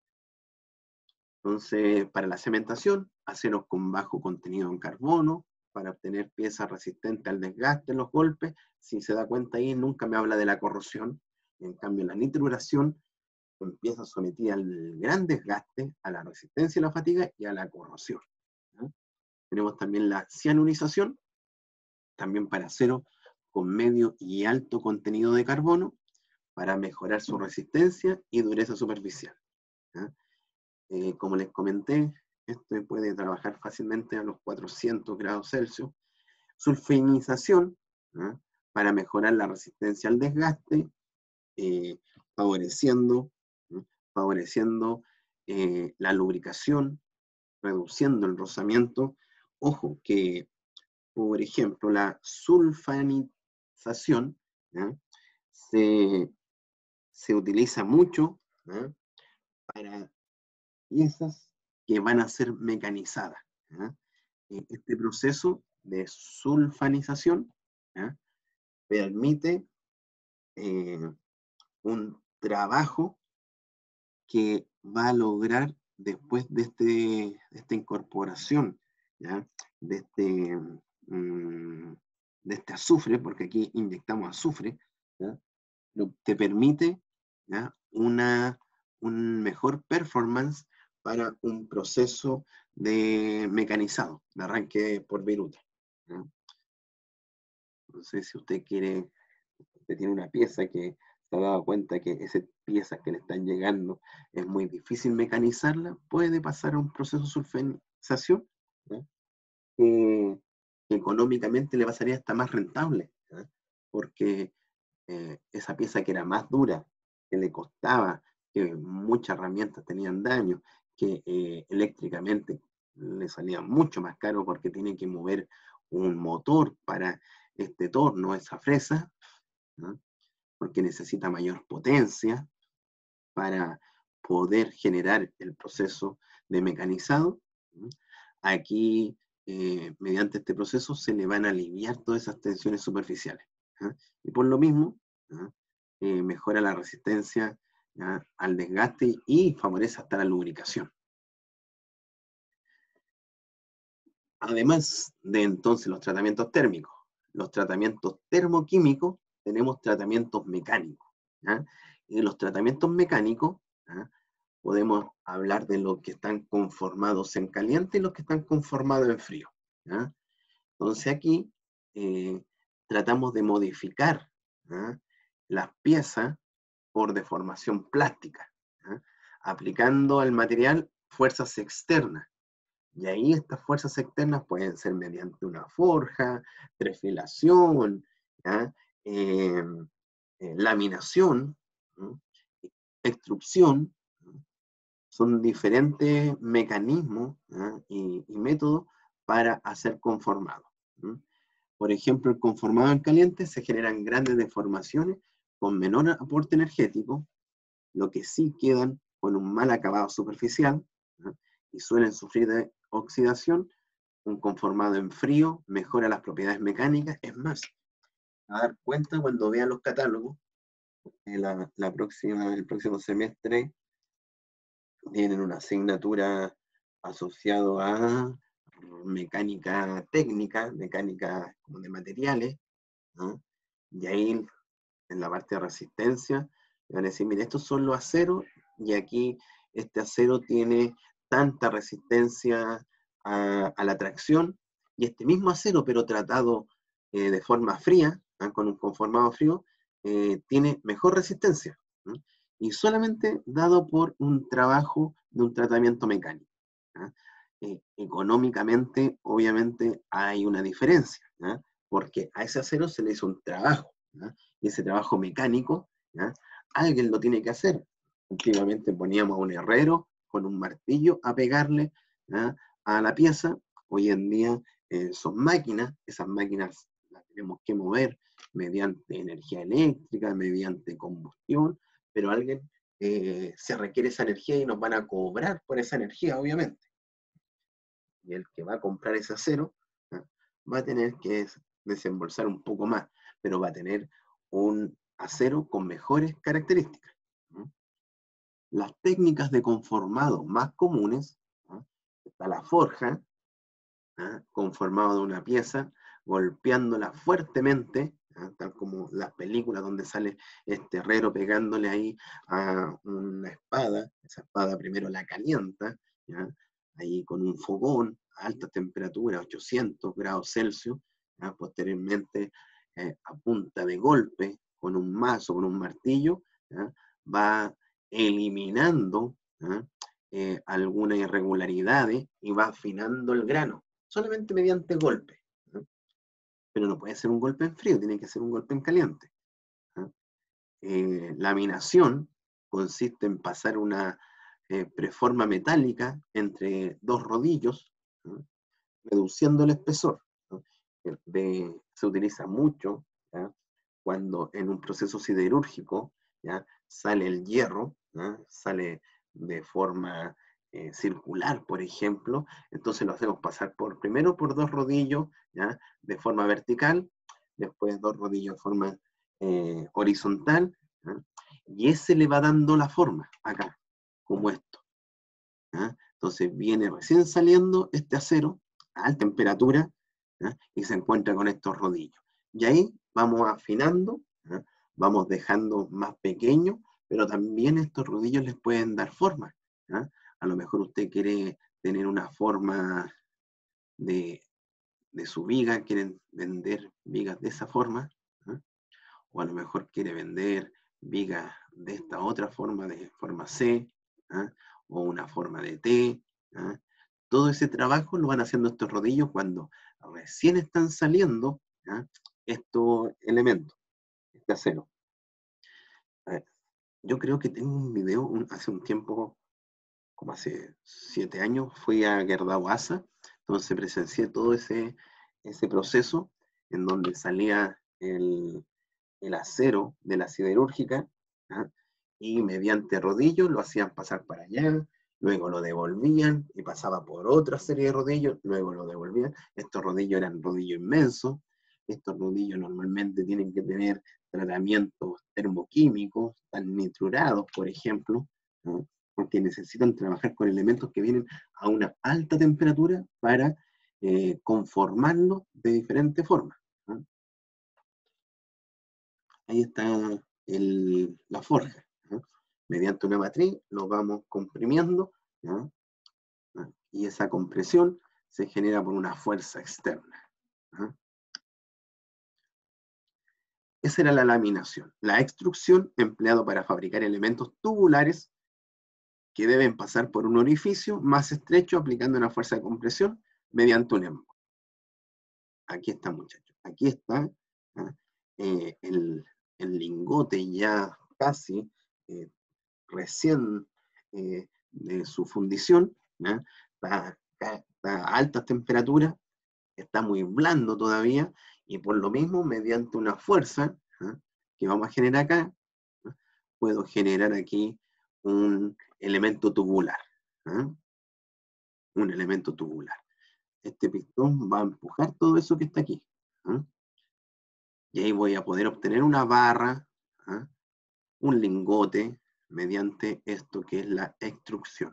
Entonces, para la cementación, aceros con bajo contenido en carbono, para obtener piezas resistentes al desgaste en los golpes. Si se da cuenta ahí, nunca me habla de la corrosión. En cambio, la nituración con piezas sometidas al gran desgaste, a la resistencia y la fatiga y a la corrosión, ¿no? Tenemos también la cianurización, también para acero con medio y alto contenido de carbono, para mejorar su resistencia y dureza superficial, ¿ya? Eh, como les comenté, esto puede trabajar fácilmente a los cuatrocientos grados Celsius. Sulfinización, ¿ya?, para mejorar la resistencia al desgaste, eh, favoreciendo, ¿no?, favoreciendo eh, la lubricación, reduciendo el rozamiento. Ojo que, por ejemplo, la sulfanización, ¿ya?, se, se utiliza mucho, ¿ya?, para piezas que van a ser mecanizadas, ¿ya? Este proceso de sulfanización, ¿ya?, permite eh, un trabajo que va a lograr después de, este, de esta incorporación, ¿ya?, de este, mm, de este azufre, porque aquí inyectamos azufre, ¿ya?, lo, te permite, ¿ya?, una, un mejor performance para un proceso de mecanizado, de arranque por viruta, ¿ya? No sé si usted quiere, usted tiene una pieza que se ha dado cuenta que esas piezas que le están llegando es muy difícil mecanizarla, puede pasar a un proceso de sulfanización, ¿ya?, que, que económicamente le pasaría hasta más rentable, ¿ya?, porque eh, esa pieza que era más dura, que le costaba, que muchas herramientas tenían daño, que eh, eléctricamente le salía mucho más caro porque tiene que mover un motor para este torno, esa fresa, ¿no?, porque necesita mayor potencia para poder generar el proceso de mecanizado, ¿no? Aquí, eh, mediante este proceso, se le van a aliviar todas esas tensiones superficiales, ¿ya? Y por lo mismo, ¿ya?, eh, mejora la resistencia, ¿ya?, al desgaste y favorece hasta la lubricación. Además de entonces los tratamientos térmicos, los tratamientos termoquímicos, tenemos tratamientos mecánicos, ¿ya? Y los tratamientos mecánicos, ¿ya?, podemos hablar de los que están conformados en caliente y los que están conformados en frío, ¿ya? Entonces aquí eh, tratamos de modificar, ¿ya?, las piezas por deformación plástica, ¿ya?, aplicando al material fuerzas externas. Y ahí estas fuerzas externas pueden ser mediante una forja, trefilación, ¿ya?, eh, eh, laminación, ¿no? Extrusión, ¿no? Son diferentes mecanismos, ¿no? y, y métodos para hacer conformado, ¿no? Por ejemplo, el conformado en caliente se generan grandes deformaciones con menor aporte energético, lo que sí quedan con un mal acabado superficial, ¿no? Y suelen sufrir de oxidación. Un conformado en frío mejora las propiedades mecánicas. Es más, a dar cuenta cuando vean los catálogos, eh, la, la próxima, el próximo semestre tienen una asignatura asociada a mecánica técnica, mecánica como de materiales, ¿no? Y ahí en la parte de resistencia van a decir, mire, estos son los aceros y aquí este acero tiene tanta resistencia a, a la tracción, y este mismo acero, pero tratado eh, de forma fría, ¿eh? Con un conformado frío, eh, tiene mejor resistencia, ¿eh? Y solamente dado por un trabajo de un tratamiento mecánico, ¿eh? Eh, económicamente, obviamente, hay una diferencia, ¿eh? Porque a ese acero se le hizo un trabajo, ¿eh? Y ese trabajo mecánico, ¿ya? Alguien lo tiene que hacer. Antiguamente poníamos a un herrero con un martillo a pegarle, ¿ya? A la pieza. Hoy en día eh, son máquinas, esas máquinas las tenemos que mover mediante energía eléctrica, mediante combustión, pero alguien eh, se requiere esa energía y nos van a cobrar por esa energía, obviamente. Y el que va a comprar ese acero, ¿ya? Va a tener que desembolsar un poco más, pero va a tener un acero con mejores características, ¿no? Las técnicas de conformado más comunes, ¿no? Está la forja, ¿no? Conformado de una pieza, golpeándola fuertemente, ¿no? Tal como las películas donde sale este herrero pegándole ahí a una espada. Esa espada primero la calienta, ¿ya? Ahí con un fogón a alta temperatura, ochocientos grados Celsius, ¿ya? Posteriormente, eh, a punta de golpe, con un mazo, con un martillo, ¿ya? Va eliminando, ¿ya? Eh, algunas irregularidades y va afinando el grano, solamente mediante golpe, ¿no? Pero no puede ser un golpe en frío, tiene que ser un golpe en caliente, ¿no? Eh, laminación consiste en pasar una eh, preforma metálica entre dos rodillos, ¿no? Reduciendo el espesor, ¿no? De, se utiliza mucho, ¿ya? Cuando en un proceso siderúrgico, ¿ya? Sale el hierro, ¿ya? Sale de forma eh, circular, por ejemplo, entonces lo hacemos pasar por, primero por dos rodillos, ¿ya? De forma vertical, después dos rodillos de forma eh, horizontal, ¿ya? Y ese le va dando la forma acá, como esto, ¿ya? Entonces viene recién saliendo este acero a alta temperatura, ¿ya? Y se encuentra con estos rodillos. Y ahí vamos afinando, ¿ya? Vamos dejando más pequeños, pero también estos rodillos les pueden dar forma, ¿ya? A lo mejor usted quiere tener una forma de, de su viga, quieren vender vigas de esa forma, ¿ya? O a lo mejor quiere vender vigas de esta otra forma, de forma C, ¿ya? O una forma de T, ¿ya? Todo ese trabajo lo van haciendo estos rodillos cuando recién están saliendo, ¿ya? Estos elementos, este acero. A ver, yo creo que tengo un video un, hace un tiempo, como hace siete años, fui a Guerdahuaza, entonces presencié todo ese, ese proceso en donde salía el, el acero de la siderúrgica, ¿ah? Y mediante rodillos lo hacían pasar para allá, luego lo devolvían y pasaba por otra serie de rodillos, luego lo devolvían. Estos rodillos eran rodillos inmensos, estos rodillos normalmente tienen que tener tratamientos termoquímicos, tan nitrurados, por ejemplo, ¿no? Porque necesitan trabajar con elementos que vienen a una alta temperatura para eh, conformarlos de diferentes formas, ¿no? Ahí está el, la forja, ¿no? Mediante una matriz lo vamos comprimiendo, ¿no? Y esa compresión se genera por una fuerza externa, ¿no? Esa era la laminación. La extrusión, empleado para fabricar elementos tubulares que deben pasar por un orificio más estrecho aplicando una fuerza de compresión mediante un embudo. Aquí está, muchachos. Aquí está, ¿no? eh, el, el lingote ya casi eh, recién eh, de su fundición, ¿ya? Está, está- está a altas temperaturas, está muy blando todavía, y por lo mismo, mediante una fuerza, ¿ah?, que vamos a generar acá, ¿ah?, puedo generar aquí un elemento tubular. ¿Ah? Un elemento tubular. Este pistón va a empujar todo eso que está aquí. ¿Ah? Y ahí voy a poder obtener una barra, ¿ah?, un lingote, mediante esto que es la extrusión.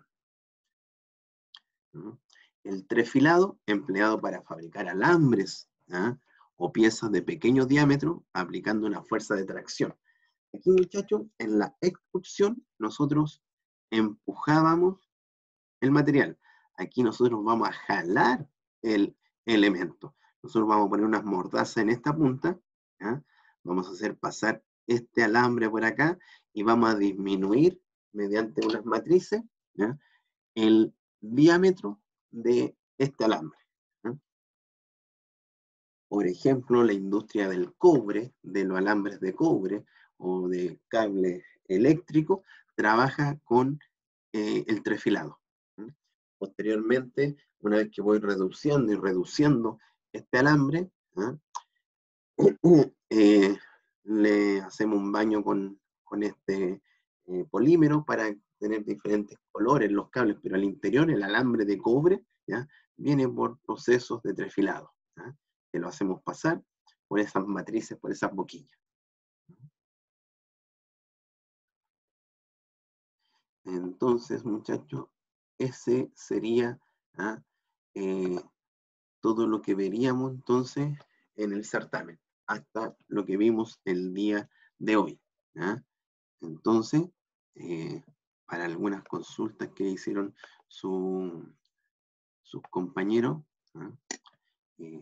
¿Ah? El trefilado, empleado para fabricar alambres, ¿ah?, o piezas de pequeño diámetro, aplicando una fuerza de tracción. Aquí, muchachos, en la extrusión, nosotros empujábamos el material. Aquí nosotros vamos a jalar el elemento. Nosotros vamos a poner unas mordazas en esta punta, ¿ya? Vamos a hacer pasar este alambre por acá y vamos a disminuir mediante unas matrices, ¿ya?, el diámetro de este alambre. ¿Ya? Por ejemplo, la industria del cobre, de los alambres de cobre o de cable eléctrico, trabaja con eh, el trefilado. ¿Mm? Posteriormente, una vez que voy reduciendo y reduciendo este alambre, ¿ah?, eh, le hacemos un baño con, con este eh, polímero para tener diferentes colores en los cables, pero al interior el alambre de cobre, ¿ya?, viene por procesos de trefilado, ¿ya?, que lo hacemos pasar por esas matrices, por esas boquillas. Entonces, muchachos, ese sería, ¿ah?, eh, todo lo que veríamos entonces en el certamen, hasta lo que vimos el día de hoy. ¿Ah? Entonces, eh, para algunas consultas que hicieron su, sus compañeros, ¿ah?, eh,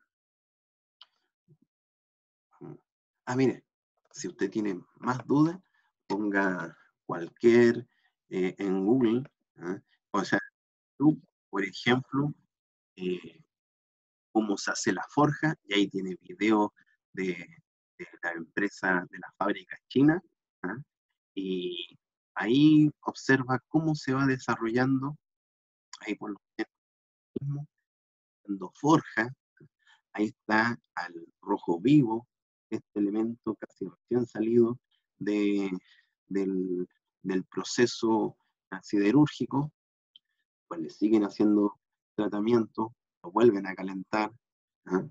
ah, mire, si usted tiene más dudas, ponga cualquier eh, en Google, ¿ah?, o sea, tú, por ejemplo, eh, cómo se hace la forja, y ahí tiene videos de, de la empresa, de la fábrica china, ¿ah?, y ahí observa cómo se va desarrollando, ahí por lo mismo, cuando forja, ahí está al rojo vivo, este elemento casi recién salido de, del, del proceso siderúrgico, pues le siguen haciendo tratamiento, lo vuelven a calentar. ¿Ah?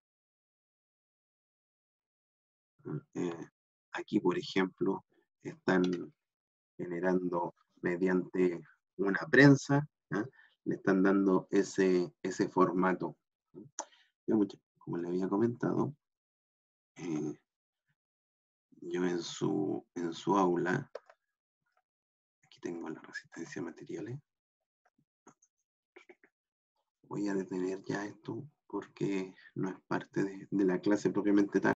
Eh, Aquí, por ejemplo, están generando mediante una prensa, ¿ah?, le están dando ese, ese formato. Yo, como le había comentado, eh, yo en su, en su aula, aquí tengo la resistencia a materiales, voy a detener ya esto porque no es parte de, de la clase propiamente tal.